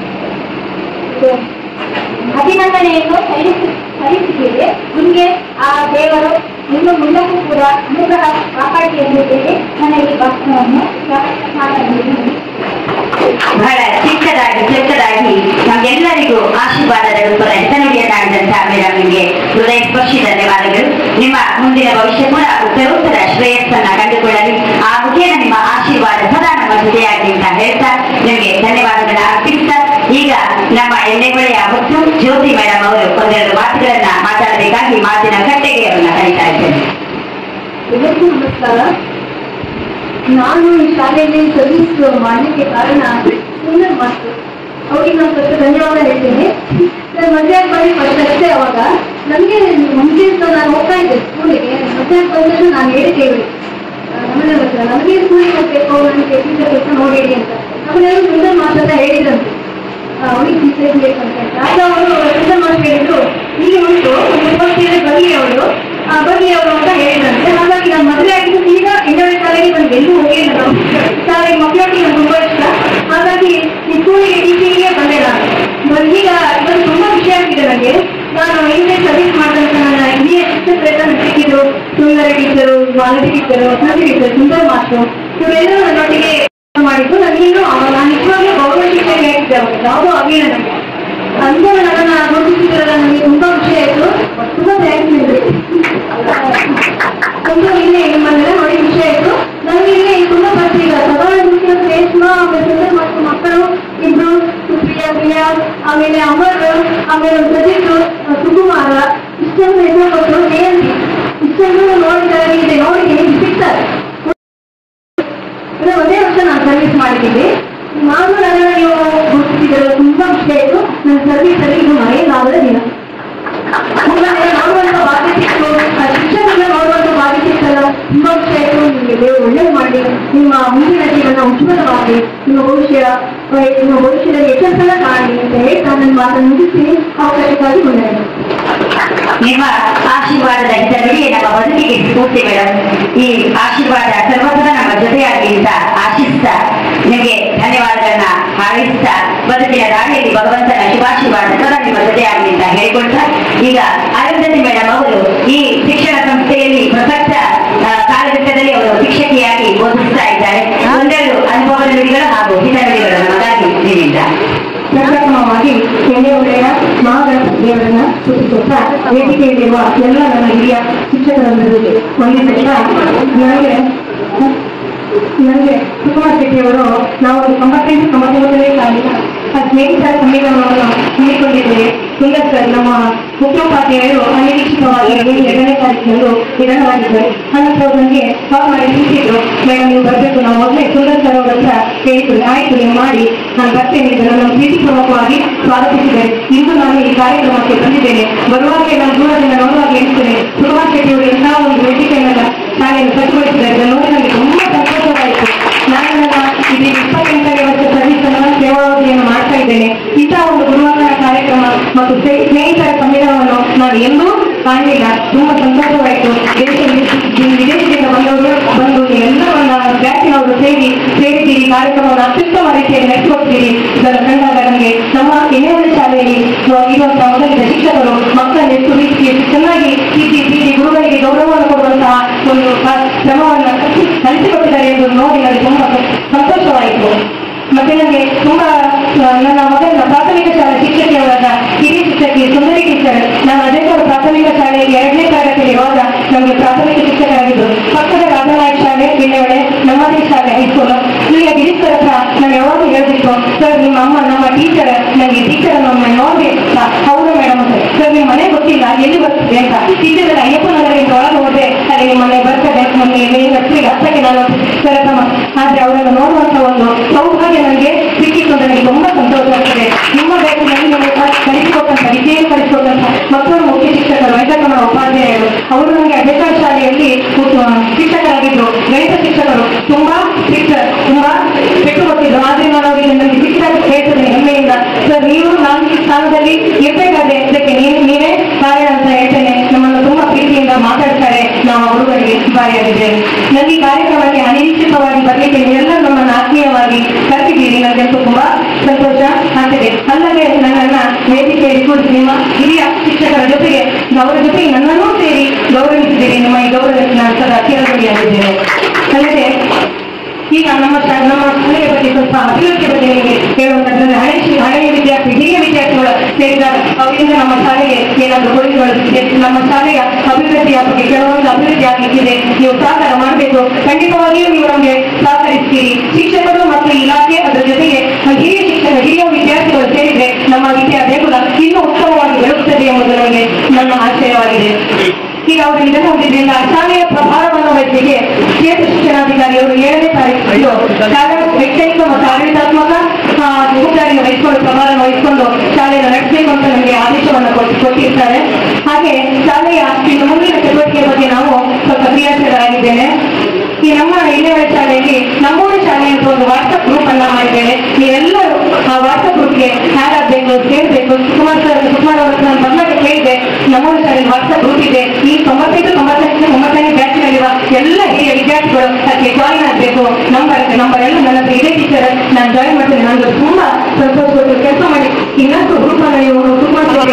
ಅಭಿನಂದನೆಯನ್ನು ಸಲ್ಲಿಸಿ ಸಲ್ಲಿಸಿದ್ದೇವೆ. ನಿಮಗೆ ಆ ದೇವರು ಇನ್ನು ಮುಂದಕ್ಕೂ ಕೂಡ ಅನುಗ್ರಹ ಕಾಪಾಡಿ ಎಂದಿದ್ದೇವೆ. ನನ್ನ ಈ ಭಾಷಣವನ್ನು ಮಾತಾಡಿದ್ದೇನೆ. ಬಹಳ ಚಿಕ್ಕದಾಗಿ ಚಿಕ್ಕದಾಗಿ ನಮ್ಗೆಲ್ಲರಿಗೂ ಆಶೀರ್ವಾದದ ರೂಪದ ಹೆಸನುಡಿಯನ್ನಾಡಿದಂತಹ ಮೇಡಮ್ ನಿಮಗೆ ಹೃದಯ ಸ್ಪರ್ಶಿ ಧನ್ಯವಾದಗಳು. ನಿಮ್ಮ ಮುಂದಿನ ಭವಿಷ್ಯ ಕೂಡ ಉತ್ತರೋತ್ತರ ಶ್ರೇಯಸ್ಸನ್ನ ಕಂಡುಕೊಳ್ಳಲಿ. ಆ ಮುಖೇನ ನಿಮ್ಮ ಆಶೀರ್ವಾದ ಸದಾ ನಮ್ಮ ಜೊತೆಯಾಗಿ ಅಂತ ಹೇಳ್ತಾ ನಿಮಗೆ ಧನ್ಯವಾದಗಳನ್ನ ಅರ್ಪಿಸ್ತಾ ಈಗ ನಮ್ಮ ಎಣ್ಣೆಗೊಳೆಯ ಹೊತ್ತು ಜ್ಯೋತಿ ಮೇಡಮ್ ಅವರು ಒಂದೆರಡು ಮಾತುಗಳನ್ನ ಮಾತಾಡಬೇಕಾಗಿ ಮಾತಿನ ಕಟ್ಟೆಗೆ ಅವರನ್ನ ಕರೀತಾ ಇದ್ದೇನೆ. ಎಲ್ಲರಿಗೂ ನಮಸ್ಕಾರ. ನಾನು ಈ ಶಾಲೆಯಲ್ಲಿ ಸರ್ವಿಸ್ ಮಾಡಲಿಕ್ಕೆ ಕಾರಣ ಸುಂದರ್ ಮಾಸ್ಟರ್. ಅವರಿಗೆ ನಾನು ಸ್ವಲ್ಪ ಧನ್ಯವಾದ ಹೇಳ್ತೇನೆ. ನಾನು ಮಧ್ಯಾಹ್ನ ಬಳಿ ಅಷ್ಟೇ. ಅವಾಗ ನನಗೆ ಮುಂಚೆ ನಾನು ಹೋಗ್ತಾ ಇದ್ದೆ ಸ್ಕೂಲಿಗೆ. ಮಧ್ಯಾಹ್ನ ಬಂದದ್ದು ನಾನು ಹೇಳಿದ್ದೇವೆ ನಮ್ಮನೆ ಹತ್ರ ನಮಗೆ ಸ್ಕೂಲಿಗೆ ಹೋಗ್ಬೇಕು, ನನಗೆ ಟೀಚರ್ ಕೆಲಸ ನೋಡಿಡಿ ಅಂತ. ನಮ್ಮನೆಯವರು ಸುಂದರ್ ಮಾಸ್ಟರ್ ಅಂತ ಹೇಳಿದ್ರಂತೆ ಅವರಿಗೆ ಟೀಚರ್ ಬೇಕಂತ. ಆಗ ಅವರು ಸುಂದರ್ ಮಾಸ್ಟರ್ ಹೇಳಿದ್ರು ಈಗ ಉಂಟು ಒಂದು ಬಗೆ ಅವರು ಬಗೆ ಅವರು ಅಂತ ಹೇಳಿದ್ರಂತೆ. ಹಾಗಾಗಿ ನಾನು ಮದುವೆ ಆಗಿದ್ದು ಈಗ ಇಂಡೋರ್ ಶಾಲೆಗೆ ನನಗೆ ಎಲ್ಲೂ ಹೋಗಿಲ್ಲ. ನಾವು ಶಾಲೆಗೆ ಮಕ್ಕಳಿಗೆ ನಾನು ತುಂಬಾ ಇಷ್ಟ. ಹಾಗಾಗಿ ಈ ಸ್ಕೂಲಿಗೆ ಟೀಚಿಂಗಿಗೆ ಬಂದೆ ನಾನು. ಈಗ ಇವತ್ತು ತುಂಬಾ ಖುಷಿ ಆಗ್ತಿದೆ ನನಗೆ. ನಾನು ಹಿಂದೆ ಸರ್ವಿಸ್ ಮಾಡಿದಂತ ನನ್ನ ಹಿರಿಯ ಶಿಕ್ಷಕರೆಲ್ಲ ಸಿಕ್ಕಿದ್ರು. ಸುಂದರ ಟೀಚರು, ಮಾಲತಿ ಟೀಚರು, ಸಂಜೆ ಟೀಚರ್, ಸುಂದರ್ ಮಾಸ್ಟರು ಇವರೆಲ್ಲರೂ ನನ್ನೊಟ್ಟಿಗೆ ಮಾಡಿದ್ದು. ನನಗೇನು ನಾನು ನಿಜವಾಗ್ಲೂ ಗೌರವ ಶಿಕ್ಷಣ ಹೇಳ್ತಿದ್ದೆ. ಯಾವುದೂ ಆಗಿಲ್ಲ ನನಗೆ. ಅಂದು ನನ್ನನ್ನು ಗುರುತಿಸಿದ್ರಲ್ಲ ನನಗೆ ತುಂಬಾ ಖುಷಿ ಆಯಿತು. ತುಂಬಾ ಥ್ಯಾಂಕ್ಸ್ ನಿಮಗೆ. ಒಂದು ಇಲ್ಲಿ ನಿಮ್ಮನ್ನೆಲ್ಲ ನೋಡಿ ಖುಷಿ ಆಯಿತು. ನನಗೆ ಇಲ್ಲಿ ತುಂಬಾ ಬರ್ತೀಗ ಸದಾನ ಮುಖ್ಯ ರೇಷ್ಮಾ ಆಮೇಲೆ ಸುಂದರ್ ಮತ್ತು ಮಕ್ಕಳು ಇಬ್ರು ಸುಪ್ರಿಯಾ, ಪ್ರಿಯಾ, ಆಮೇಲೆ ಅಮರ್, ಆಮೇಲೆ ಪ್ರದೀಪ್, ಸುಕುಮಾರ ಇಷ್ಟೊಂದು ಹೆಸರು ಕೊಟ್ಟರು. ಜಯಂತಿ ಇಷ್ಟೊಂದು ನೋಡಿದ್ದಾರೆ ಇದೆ ನೋಡಿದ್ದೀನಿ ಸಿಗ್ತಾರೆ. ಒಂದೇ ವರ್ಷ ನಾನು ಸರ್ವಿಸ್ ಮಾಡಿದ್ದೀನಿ. ನಾನು ನನ್ನ ನೀವು ಗುರುತಿಸಿದರೆ ತುಂಬಾ ಖುಷಿ ಆಯಿತು. ನನ್ನ ಸರ್ವಿಸ್ ಅಲ್ಲಿ ಇದು ಮರೆಯಲಾಗದ ದಿನ. ನೋಡುವಂತ ಭಾಗ್ಯ ಸಿಕ್ತು, ಶಿಕ್ಷಕರನ್ನ ನೋಡುವಂತ ಭಾಗ್ಯ ಸಿಕ್ತಲ್ಲ, ತುಂಬಾ ಖುಷಿ ಆಯಿತು. ನಿಮಗೆ ದೇವರು ಒಳ್ಳೇದು ಮಾಡಿ, ನಿಮ್ಮ ಮುಂದಿನ ಜೀವನ ಉಜ್ವಲವಾಗಿ, ನಿಮ್ಮ ಭವಿಷ್ಯ ನಿಮ್ಮ ಭವಿಷ್ಯದಲ್ಲಿ ಯಶಸ್ಸನ್ನ ಕಾಣಿ ಅಂತ ಹೇಳ್ತಾ ನನ್ನ ಮಾತನ್ನು ಮುಗಿಸ್ತೀನಿ. ಅವಕಾಶಕ್ಕಾಗಿ ಮುಂದೆ ನಿಮ್ಮ ಆಶೀರ್ವಾದದ ಹಿತದಲ್ಲಿ ನಮ್ಮ ಬದುಕಿಗೆ ಸ್ಫೂರ್ತಿ ಮೇಡಮ್. ಈ ಆಶೀರ್ವಾದ ಸರ್ವತ್ರ ನಮ್ಮ ಜೊತೆಯಾಗಿ ಅಂತ ಆಶಿಸ್ತಾ ನಿಮಗೆ ಧನ್ಯವಾದಗಳನ್ನ ಹಾರೈಸ್ತಾ ಬದುಕಿನ ದಾರಿಯಲ್ಲಿ ಭಗವಂತನ ಶುಭಾಶೀರ್ವಾದ ಸದಾ ನಿಮ್ಮ ಜೊತೆಯಾಗಿ ಅಂತ ಹೇಳಿಕೊಳ್ತಾ ಈಗ ಅರುಂಧತಿ ಮೇಡಮ್ ಅವರು ಈ ಶಿಕ್ಷಣ ಸಂಸ್ಥೆಯಲ್ಲಿ ಪ್ರಸಕ್ತ ಕಾಲಘಟ್ಟದಲ್ಲಿ ಅವರು ಶಿಕ್ಷಕಿಯಾಗಿ ಬೋಧಿಸ್ತಾ ಇದ್ದಾರೆ. ಒಂದೆರಡು ಅನುಭವದ ನುಡಿಗಳು ಹಾಗೂ ಹಿತನುಡಿಗಳು ನಮಗಾಗಿ ನಿಮ್ಮಿಂದ ಪ್ರಪ್ರಥಮವಾಗಿ ಎಣ್ಣೆ ಒಡೆಯ ಮಹಾಗಣಪತಿ ದೇವರನ್ನ ಸ್ತುತಿಸುತ್ತಾ ವೇದಿಕೆಯಲ್ಲಿರುವ ಎಲ್ಲ ನನ್ನ ಹಿರಿಯ ಶಿಕ್ಷಕರೊಂದಿಗೆ ವಂದಿಸುತ್ತಾ ನನಗೆ ನನಗೆ ಸುಕುಮಾರ್ ಶೆಟ್ಟಿಯವರು ನಾವು ತೊಂಬತ್ತೆಂಟು ತೊಂಬತ್ತೊಂಬತ್ತನೇ ಸಾಲಿನ ಸ್ನೇಹಿತರ ಸಮ್ಮೇಳನವನ್ನು ಹಮ್ಮಿಕೊಂಡಿದ್ದೇವೆ. ಸುಂದರ್ ಸರ್ ನಮ್ಮ ಮುಖ್ಯೋಪಾಧ್ಯಾಯರು ಅನಿರೀಕ್ಷಿತವಾಗಿ ಎರಡನೇ ತಾರೀಕಿನಂದು ನಿಧನವಾಗಿದ್ದರು. ಅನಂತರ ನನಗೆ ಕಾಲ್ ಮಾಡಿ ತಿಳಿಸಿದ್ರು, ಮೇಡಮ್ ನೀವು ಬರಬೇಕು. ನಾವು ಮೊದಲೇ ಸುಂದರ್ ಸರ್ ಅವರ ಹತ್ರ ಹೇಳಿದ್ರು, ಆಯ್ತು ನೀವು ಮಾಡಿ ನಾನು ಬರ್ತೇನೆ. ನನ್ನನ್ನು ಪ್ರೀತಿ ಪ್ರಮುಖವಾಗಿ ಸ್ವಾಗತಿಸಿದ್ದಾರೆ. ಇಂದು ನಾನು ಈ ಕಾರ್ಯಕ್ರಮಕ್ಕೆ ಬಂದಿದ್ದೇನೆ. ಬರುವಾಗಲೇ ನಾನು ದೂರದಿಂದ ನೋಡುವಾಗ ಎಣಿಸ್ತೇನೆ, ಸುಕುಮಾರ್ ಶೆಟ್ಟಿಯವರು ಎಂತಹ ಒಂದು ವೇದಿಕೆಯನ್ನೆಲ್ಲ ಶಾಲೆಯನ್ನು ಸಜ್ಜುಗೊಳಿಸಿದ್ದಾರೆ. ಇದನ್ನು ನೋಡಿ ನನಗೆ ತುಂಬಾ ಸಂತೋಷವಾಯಿತು. ನಾನು ನನ್ನ ಇಲ್ಲಿ ಇಪ್ಪತ್ತೆಂಟನೇ ವರ್ಷ ಸರ್ವಿಸ್ ಸೇವಾವಧಿಯನ್ನು ಮಾಡ್ತಾ ಇದ್ದೇನೆ. ಇಂತಹ ಒಂದು ಗುರುವಂದನ ಕಾರ್ಯಕ್ರಮ ಮತ್ತು ಸ್ನೇಹಿತರ ಸಮ್ಮೇಳನವನ್ನು ನಾನು ಎಂದೂ ಕಾಣಲಿಲ್ಲ. ತುಂಬಾ ಸಂತೋಷವಾಯಿತು. ವಿದೇಶದಿಂದ ಬಂದವರು ಬಂದು ಎಲ್ಲರೂ ನನ್ನ ಬ್ಯಾಚಿನವರು ಸೇರಿ ಸೇರಿದ್ದೀರಿ. ಕಾರ್ಯಕ್ರಮವನ್ನು ಅತ್ಯುತ್ತಮ ರೀತಿಯಲ್ಲಿ ನಡೆಸಿಕೊಡ್ತೀರಿ. ಇದನ್ನು ಕಂಡಾಗ ನನಗೆ ನಮ್ಮ ಎನ್ಎಲ್ ಶಾಲೆಯಲ್ಲಿ ಇರುವಂತಹ ಮೊದಲಿನ ಶಿಕ್ಷಕರು ಮಕ್ಕಳನ್ನು ಎಷ್ಟು ರೀತಿ ಚೆನ್ನಾಗಿ ಪ್ರೀತಿ ಪ್ರೀತಿ ಗುರುಗಳಿಗೆ ಗೌರವವನ್ನು ಕೊಡುವಂತಹ ಒಂದು ಕ್ರಮವನ್ನು ಕಲಿಸಿಕೊಟ್ಟಿದ್ದಾರೆ ಎಂದು ನೋಡಿ ನನಗೆ ತುಂಬಾ ಸಂತೋಷವಾಯಿತು. ಮತ್ತೆ ನನಗೆ ತುಂಬಾ ನನ್ನ ಮೊದಲಿನ ಪ್ರಾಥಮಿಕ ಶಾಲೆ ಶಿಕ್ಷಕಿಯವರಾದ ಹಿರಿಯ ಶಿಕ್ಷಕಿ ಸುಂದರಿ ಟೀಚರ್, ನಾನು ಅಜಯಪುರ ಪ್ರಾಥಮಿಕ ಶಾಲೆಯಲ್ಲಿ ಎರಡನೇ ತರಗತಿಯಲ್ಲಿರುವಾಗ ನಮಗೆ ಪ್ರಾಥಮಿಕ ಶಿಕ್ಷಕರಾಗಿದ್ದರು. ಪಕ್ಕದ ರಾಜನಾಯಕ ಶಾಲೆ ಬಿಳ್ಳೆವಳೆ, ನಮ್ಮದೇ ಶಾಲೆ ಹೈಸ್ಕೂಲ್. ಇಲ್ಲಿಯ ಗಿರೀಶ್ವರ ಹತ್ರ ನಾನು ಯಾವಾಗ ಹೇಳ್ತಿತ್ತು, ಸರ್ ನಿಮ್ಮ ಅಮ್ಮ ನಮ್ಮ ಟೀಚರ್, ನನಗೆ ಟೀಚರ್ ಅನ್ನು ನೋಡಿ ಹೌದು ಮೇಡಮ್ ಸರ್ ನಿಮ್ಮ ಮನೆ ಗೊತ್ತಿಲ್ಲ ಎಲ್ಲಿ ಬರ್ತಿದೆ ಅಂತ. ಟೀಚರ್ ಅಯ್ಯಪ್ಪ ನಗರದಿಂದ ಒಳಗೆ ಹೋದ್ರೆ ಅಲ್ಲಿ ನಿಮ್ಮ ಮನೆ ಬರ್ತದೆ ಹತ್ತಿರ ಹತ್ತಕ್ಕೆ ನಾನು ಸರತಮ್ಮ. ಆದ್ರೆ ಅವರನ್ನು ನೋಡುವಂತ ಒಂದು ಸೌಭಾಗ್ಯ ನನಗೆ ಸಿಕ್ಕಿತ್ತು. ನನಗೆ ತುಂಬಾ ಸಂತೋಷ ಆಗ್ತದೆ. ನಿಮ್ಮ ಬ್ಯಾಚಿನಲ್ಲಿ ನಮಗೆ ಕಲಿಸಿಕೊಟ್ಟಂತ ವಿದ್ಯೆಯನ್ನು ಕಲಿಸಿಕೊಟ್ಟಂತ ಮತ್ತೊಂದು ಮುಖ್ಯ ಶಿಕ್ಷಕರು ವೆಂಕಟರಮಣ ಉಪಾಧ್ಯಾಯರು. ಅವರು ನನಗೆ ಅಜಯಪುರ ಶಾಲೆಯಲ್ಲಿ ಶಿಕ್ಷಕರಾಗಿದ್ರು. ಗಣಿತ ಶಿಕ್ಷಕರು ತುಂಬಾ ಶಿಕ್ಷಕ ತುಂಬಾ ಪೆಟ್ಟು ಕೊಟ್ಟಿದ್ರು. ಆದ್ರೆ ನಾನು ಅವರಿಗೆ ನನಗೆ ಶಿಕ್ಷಕ ಹೇಳ್ತೇನೆ ಹೆಮ್ಮೆಯಿಂದ, ಸರ್ ನೀವು ನಾನು ಈ ಸ್ಥಾನದಲ್ಲಿ ಇರ್ಬೇಕಾದ್ರೆ ಇದಕ್ಕೆ ನೀವು ನೀವೇ ಕಾರಣ ಅಂತ ಹೇಳ್ತೇನೆ. ನಮ್ಮನ್ನು ತುಂಬಾ ಪ್ರೀತಿಯಿಂದ ಮಾತಾಡ್ತಾರೆ. ನಾವು ಅವರುಗಳಿಗೆ ಭಾರಿಯಾಗಿದ್ದೇವೆ. ನನಗೆ ಈ ಕಾರ್ಯಕ್ರಮಕ್ಕೆ ಅನಿರೀಕ್ಷಿತವಾಗಿ ಬರಲಿಕ್ಕೆ ನೀವೆಲ್ಲ ನಮ್ಮನ್ನು ಆತ್ಮೀಯವಾಗಿ ಕರೆದಿದ್ದೀರಿ. ನನಗಂತೂ ತುಂಬಾ ಸಂತೋಷ ಆಗ್ತದೆ. ಅಲ್ಲದೆ ನನ್ನನ್ನ ವೇದಿಕೆಯಲ್ಲಿ ಕೂರಿಸಿ ನಿಮ್ಮ ಹಿರಿಯ ಶಿಕ್ಷಕರ ಜೊತೆಗೆ ಅವರ ಜೊತೆಗೆ ನನ್ನನ್ನೂ ಸೇರಿ ಗೌರವಿಸಿದ್ದೀರಿ. ನಿಮ್ಮ ಈ ಗೌರವಕ್ಕೆ ನಾನು ಸದಾ ಚಿರಋಣಿಯಾಗಿದ್ದೇನೆ. ಅಲ್ಲದೆ ಈಗ ನಮ್ಮ ನಮ್ಮ ಶಾಲೆಯ ಬಗ್ಗೆ ಸ್ವಲ್ಪ ಅಭಿವೃದ್ಧಿ ಬಗ್ಗೆ ನಿಮಗೆ ಹೇಳುವಂತಂದ್ರೆ ಹಳೆ ಹಳೆಯ ವಿದ್ಯಾರ್ಥಿ ಹಿರಿಯ ವಿದ್ಯಾರ್ಥಿಗಳು ಸೇರಿದಾಗ ಅವರಿಂದ ನಮ್ಮ ಶಾಲೆಗೆ ಏನಾದರೂ ಕೊಡುಗೆಗಳಿದೆ. ನಮ್ಮ ಶಾಲೆಯ ಅಭಿವೃದ್ಧಿಯ ಬಗ್ಗೆ ಕೆಲವೊಂದು ಅಭಿವೃದ್ಧಿ ಆಗಲಿಕ್ಕಿದೆ. ನೀವು ಸಹಕಾರ ಮಾಡಬೇಕು. ಖಂಡಿತವಾಗಿಯೂ ನೀವು ನಮಗೆ ಸಹಕರಿಸ್ತೀರಿ. ಶಿಕ್ಷಕರು ಮತ್ತು ಇಲಾಖೆ ಅದರ ಜೊತೆಗೆ ಹಿರಿಯ ಶಿಕ್ಷಕ ಹಿರಿಯ ವಿದ್ಯಾರ್ಥಿಗಳು ಸೇರಿದ್ರೆ ನಮ್ಮ ವಿದ್ಯಾ ದೇಗುಲ ಇನ್ನೂ ಉತ್ತಮವಾಗಿ ಬೆಳೆಯುತ್ತದೆ ಎಂಬುದು ನನಗೆ ನನ್ನ ಆಶಯವಾಗಿದೆ. ಈಗ ಅವರು ನಿಧನ ಹೊಂದಿದ್ರಿಂದ ಶಾಲೆಯ ಪ್ರಭಾರವನ್ನು ವಹಿಸಿಗೆ ಕ್ಷೇತ್ರ ಶಿಕ್ಷಣಾಧಿಕಾರಿಯವರು ಏಳನೇ ತಾರೀಕು ಶಾಲಾ ಶೈಕ್ಷಣಿಕ ಮತ್ತು ಆಡಳಿತಾತ್ಮಕ ಜವಾಬ್ದಾರಿಯನ್ನು ವಹಿಸಿಕೊಂಡು ಪ್ರಭಾರವನ್ನು ವಹಿಸಿಕೊಂಡು ಶಾಲೆಯನ್ನು ನಡೆಸಬೇಕು ಅಂತ ನಮಗೆ ಆದೇಶವನ್ನು ಕೊಟ್ಟಿರ್ತಾರೆ. ಹಾಗೆ ಶಾಲೆಯ ಇನ್ನು ಮುಂದಿನ ಚಟುವಟಿಕೆ ಬಗ್ಗೆ ನಾವು ಸ್ವಲ್ಪ ಕ್ರಿಯಾಶೀಲರಾಗಿದ್ದೇನೆ. ಈ ನಮ್ಮ ಇಲ್ಲಿಯವರ ಶಾಲೆಯಲ್ಲಿ ನಮ್ಮೂರ ಶಾಲೆ ಅಂತ ಒಂದು ವಾಟ್ಸಪ್ ಗ್ರೂಪ್ ಅನ್ನ ಮಾಡಿದ್ದೇನೆ. ನೀವೆಲ್ಲರೂ ಆ ವಾಟ್ಸಪ್ ಗ್ರೂಪ್ಗೆ ಹ್ಯಾಡ್ ಆಗಬೇಕು, ಸೇರ್ಬೇಕು. ಸುಕುಮಾರ್ ಸರ್ ಸುಕುಮಾರ್ ಅವರ ನಾನು ಬಂದಾಗ ಕೇಳಿದೆ, ನಮ್ಮೂರ ಶಾಲೆಯಲ್ಲಿ ವಾಟ್ಸಪ್ ಗ್ರೂಪ್ ಇದೆ. ಈ ತೊಂಬತ್ತೈದು ತೊಂಬತ್ತೈದು ಒಂಬತ್ತನೇ ಬ್ಯಾಚಿನಲ್ಲಿರುವ ಎಲ್ಲ ಹಿರಿಯ ವಿದ್ಯಾರ್ಥಿಗಳು ಅದಕ್ಕೆ ಜಾಯಿನ್ ಆಗಬೇಕು. ನಂಬರ್ ನಂಬರ್ ಎಲ್ಲ ನನ್ನ ಹತ್ರ ಇದೆ ಟೀಚರ್, ನಾನು ಜಾಯಿನ್ ಮಾಡ್ತೇನೆ. ನನಗೆ ತುಂಬಾ ಸಂತೋಷ ಕೆಲಸ ಮಾಡಿ ಇನ್ನಷ್ಟು ಗ್ರೂಪ್ ಅನ್ನು ನೀವು ಸುಕುಮಾರ್ ಸರ್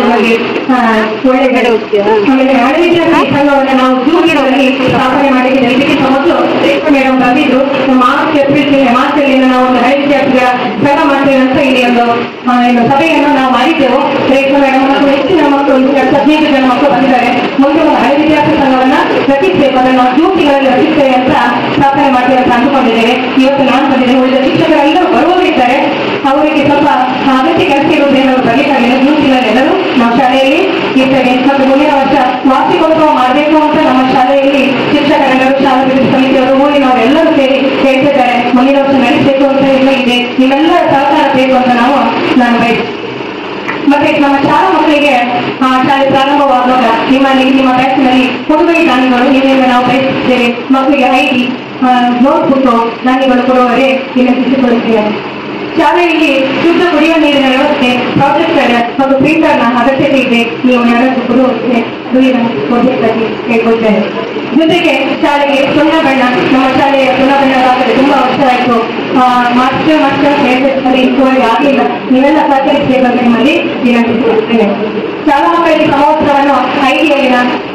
ಒಳ್ಳೆ ಆಮೇಲೆ ಹಳೆ ವಿದ್ಯಾರ್ಥಿ ಸಂಘವನ್ನು ನಾವು ಜೂನ್ಗಳಲ್ಲಿ ಸ್ಥಾಪನೆ ಮಾಡಿದ್ದೇವೆ. ಇದಕ್ಕಿಂತ ಮೊದಲು ಮೇಡಮ್ ಬಂದಿದ್ರು. ಮಾರ್ಚ್ ಏಪ್ರಿಲ್ ಮಾರ್ಚ್ ಅಲ್ಲಿ ನಾವು ಒಂದು ಹಳೆ ವಿದ್ಯಾರ್ಥಿಗಳ ಸಂಘ ಮಾಡ್ತೇವೆ ಅಂತ ಇಲ್ಲಿ ಒಂದು ಸಭೆಯನ್ನು ನಾವು ಮಾಡಿದ್ದೆವು. ರೇಖಾ ಮೇಡಮ್ ಮತ್ತು ಹೆಚ್ಚಿನ ಮಕ್ಕಳು ಹದಿನೈದು ಜನ ಮಕ್ಕಳು ಬಂದಿದ್ದಾರೆ. ಮುಂದೆ ಒಂದು ಹಳೆ ವಿದ್ಯಾರ್ಥಿ ಸಂಘವನ್ನ ರಚಿಸಬೇಕು, ಅದನ್ನು ಜೂನ್ ತಿಂಗಳಲ್ಲಿ ರಚಿಸ್ತೇವೆ ಅಂತ ಸ್ಥಾಪನೆ ಮಾಡ್ತೇವೆ ಅಂತ ಅಂದುಕೊಂಡಿದ್ದೇವೆ. ಇವತ್ತು ನಾನು ಬಂದಿದ್ದೇನೆ. ಉಳಿದ ಶಿಕ್ಷಕರೆಲ್ಲರೂ ಬರುವವರಿದ್ದಾರೆ. ಅವರಿಗೆ ಸ್ವಲ್ಪ ಅಗತ್ಯ ಕೆಲಸ ಇರುವುದೇನಾದ್ರು ಬರಲಿಕ್ಕಾಗಿಲ್ಲ. ಜೂನ್ ತಿಂಗಳಲ್ಲಿ ಎಲ್ಲರೂ ನಮ್ಮ ಶಾಲೆಯಲ್ಲಿ ಇರ್ತೇವೆ. ಮತ್ತು ಮುಂದಿನ ವರ್ಷ ವಾರ್ಷಿಕೋತ್ಸವ ಮಾಡಬೇಕು ಅಂತ ನಮ್ಮ ಶಾಲೆಯಲ್ಲಿ ಶಿಕ್ಷಕರೆಲ್ಲರೂ ಶಾಲಾ ಅಭಿವೃದ್ಧಿ ಸಮಿತಿಯವರು ಊರಿನವರು ಎಲ್ಲರೂ ಸೇರಿ ಹೇಳ್ತಿದ್ದಾರೆ. ಮುಂದಿನ ವರ್ಷ ನಡೆಸಬೇಕು ಅಂತ ಎಲ್ಲ ಇದೆ. ನಿಮ್ಮೆಲ್ಲರ ಸಹಕಾರ ಬೇಕು ಅಂತ ನಾವು ನಾನು ಬಯಸ್ತೇನೆ. ಮತ್ತೆ ನಮ್ಮ ಶಾಲಾ ಮಕ್ಕಳಿಗೆ ಶಾಲೆ ಪ್ರಾರಂಭವಾಗುವಾಗ ನಿಮ್ಮಲ್ಲಿ ನಿಮ್ಮ ಬ್ಯಾಚಿನಲ್ಲಿ ಕೊಡುಗೈ ದಾನಿಗಳು ಇದರಿಂದ ನಾವು ಬಯಸುತ್ತೇವೆ. ಮಕ್ಕಳಿಗೆ ಐಡಿ ನೋಟ್ಬುಕ್ ದಾನಿಗಳು ಕೊಡುವವರೇ ವಿನಂತಿಸಿಕೊಳ್ಳುತ್ತೇವೆ. ಶಾಲೆಯಲ್ಲಿ ಶುದ್ಧ ಕುಡಿಯುವ ನೀರಿನ ವ್ಯವಸ್ಥೆ, ಪ್ರಾಜೆಕ್ಟರ್ ಮತ್ತು ಪ್ರಿಂಟರ್ನ ಅಗತ್ಯತೆ ಇದೆ. ನೀವು ಯಾರಾದರೂ ಕೊಡುವಂತೆ ಕೊಡಬೇಕಾಗಿ ಕೇಳ್ಕೊಳ್ತೇನೆ. ಜೊತೆಗೆ ಶಾಲೆಗೆ ಸುಣ್ಣ ಬಣ್ಣ, ನಮ್ಮ ಶಾಲೆಯ ಸುಣ್ಣ ಬಣ್ಣವಾಗದೆ ತುಂಬಾ ವರ್ಷ ಆಯಿತು. ಮಾಸ್ಟರ್ ಮಾಸ್ಟರ್ ಹೇಳಿ ಇದುವರೆಗೆ ಆಗಿಲ್ಲ. ನೀವೆಲ್ಲ ಸಹಕರಿಸಬೇಕಂತ ನಿಮ್ಮಲ್ಲಿ ವಿನಂತಿಸಿಕೊಳ್ಳುತ್ತೇನೆ. ಶಾಲಾ ಮಕ್ಕಳಿಗೆ ಸಮವಸ್ತ್ರವನ್ನು ಐಡಿಯಲ್ಲಿ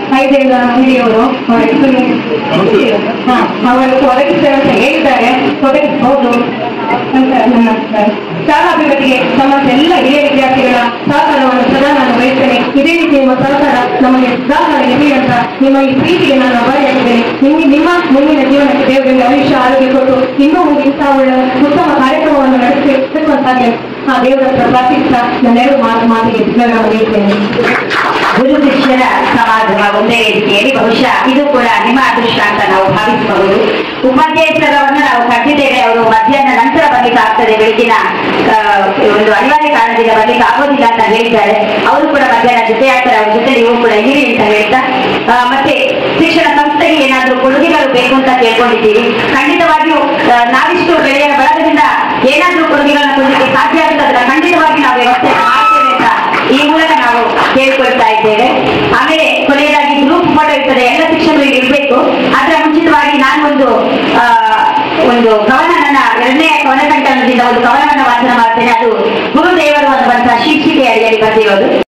ಐದೈದು ಹಿರಿಯವರು ಅವರ ಹೆಸರು ಹಾ ಅವರು ಒದಗಿಸ್ತಾರೆ ಅಂತ ಹೇಳಿದ್ದಾರೆ, ಒದಗಿಸಬಹುದು ಅಂತ ನನ್ನ ಅಭಿಪ್ರಾಯ. ಶಾಲಾ ಅಭಿವೃದ್ಧಿಗೆ ಸಂಬಂಧ ಎಲ್ಲ ಹಿರಿಯ ವಿದ್ಯಾರ್ಥಿಗಳ ಸಹಕಾರವನ್ನು ಸದಾ ನಾನು ಬಯಸ್ತೇನೆ. ಇದೇ ರೀತಿ ನಿಮ್ಮ ಸಹಕಾರ ನಮಗೆ ಸಹಕಾರ ಇರಲಿ ಅಂತ ನಿಮ್ಮ ಈ ಪ್ರೀತಿಗೆ ನಾನು ಅಭಾರಿಯಾಗಿದ್ದೇನೆ. ನಿಮಗೆ ನಿಮ್ಮ ಮುಂದಿನ ಜೀವನಕ್ಕೆ ದೇವರಿಂದ ಆಯುಷ್ಯ ಆರೋಗ್ಯ ಕೊಟ್ಟು ಇನ್ನೂ ಇಂತಹ ಒಳ್ಳೆ ಉತ್ತಮ ಕಾರ್ಯಕ್ರಮವನ್ನು ನಡೆಸುವಂತಾಗಲಿ ಆ ದೇವರ ಹತ್ರ ಪ್ರಾರ್ಥಿಸ್ತಾ ನನ್ನೆರಡು ಮಾತು ಮಾತಿಗೆ ವಿವರಣೆ ನೀಡುತ್ತೇನೆ. ಗುರು ಶಿಷ್ಯರ ಸಮಾಗಮ ಒಂದೇ ವೇದಿಕೆಯಲ್ಲಿ ಬಹುಶಃ ಇದು ಕೂಡ ನಿಮ್ಮ ಅದೃಷ್ಟ ಅಂತ ನಾವು ಭಾವಿಸಬಹುದು. ಉಪಾಧ್ಯಾಯರವನ್ನು ನಾವು ಕಟ್ಟಿದ್ದೇವೆ, ಅವರು ಮಧ್ಯಾಹ್ನ ನಂತರ ಬರ್ಲಿಕ್ಕೆ ಆಗ್ತದೆ, ಬೆಳಗಿನ ಒಂದು ಅನಿವಾರ್ಯ ಕಾರಣದಿಂದ ಬರ್ಲಿಕ್ಕೆ ಆಗೋದಿಲ್ಲ ಅಂತ ಹೇಳಿದ್ದಾರೆ. ಅವರು ಕೂಡ ಮಧ್ಯಾಹ್ನ ಜೊತೆ ಆಗ್ತಾರೆ, ಅವ್ರ ಜೊತೆ ನೀವು ಕೂಡ ಇರಿ ಅಂತ ಹೇಳ್ತಾ, ಮತ್ತೆ ಶಿಕ್ಷಣ ಸಂಸ್ಥೆಗೆ ಏನಾದರೂ ಕೊಡುಗೆಗಳು ಬೇಕು ಅಂತ ಕೇಳ್ಕೊಂಡಿದ್ದೀವಿ. ಖಂಡಿತವಾಗಿಯೂ ನಾವಿಷ್ಟು ಬೆಳೆಯ ಬಳಗದಿಂದ ಏನಾದರೂ ಕೊಡುಗೆಗಳನ್ನ ಕೊಡಲಿಕ್ಕೆ ಸಾಧ್ಯ ಆಗುತ್ತೆ, ಅದನ್ನ ಖಂಡಿತವಾಗಿ ನಾವು ವ್ಯವಸ್ಥೆ ಮಾಡ್ತೇವೆ ಅಂತ ಈ ಮೂಲಕ ನಾವು ಕೇಳಿಕೊಳ್ತಾ ಇದ್ದೇವೆ. ಆಮೇಲೆ ಕೊನೆಯದಾಗಿ ಗ್ರೂಪ್ ಫೋಟೋ ಇರ್ತದೆ, ಎಲ್ಲ ಶಿಕ್ಷಕರು ಇರಬೇಕು. ಅದರ ಮುಂಚಿತವಾಗಿ ನಾನು ಒಂದು ಆ ಒಂದು ಕವನ, ನನ್ನ ಎರಡನೇ ಕವನ ಕಂಠದಿಂದ ಒಂದು ಕವನವನ್ನು ವಾಚನ ಮಾಡ್ತೇನೆ. ಅದು ಗುರುದೇವರು ಅನ್ನುವಂತಹ ಶೀರ್ಷಿಕೆ ಅಡಿಯಲ್ಲಿ ಬರ್ತಿರೋದು.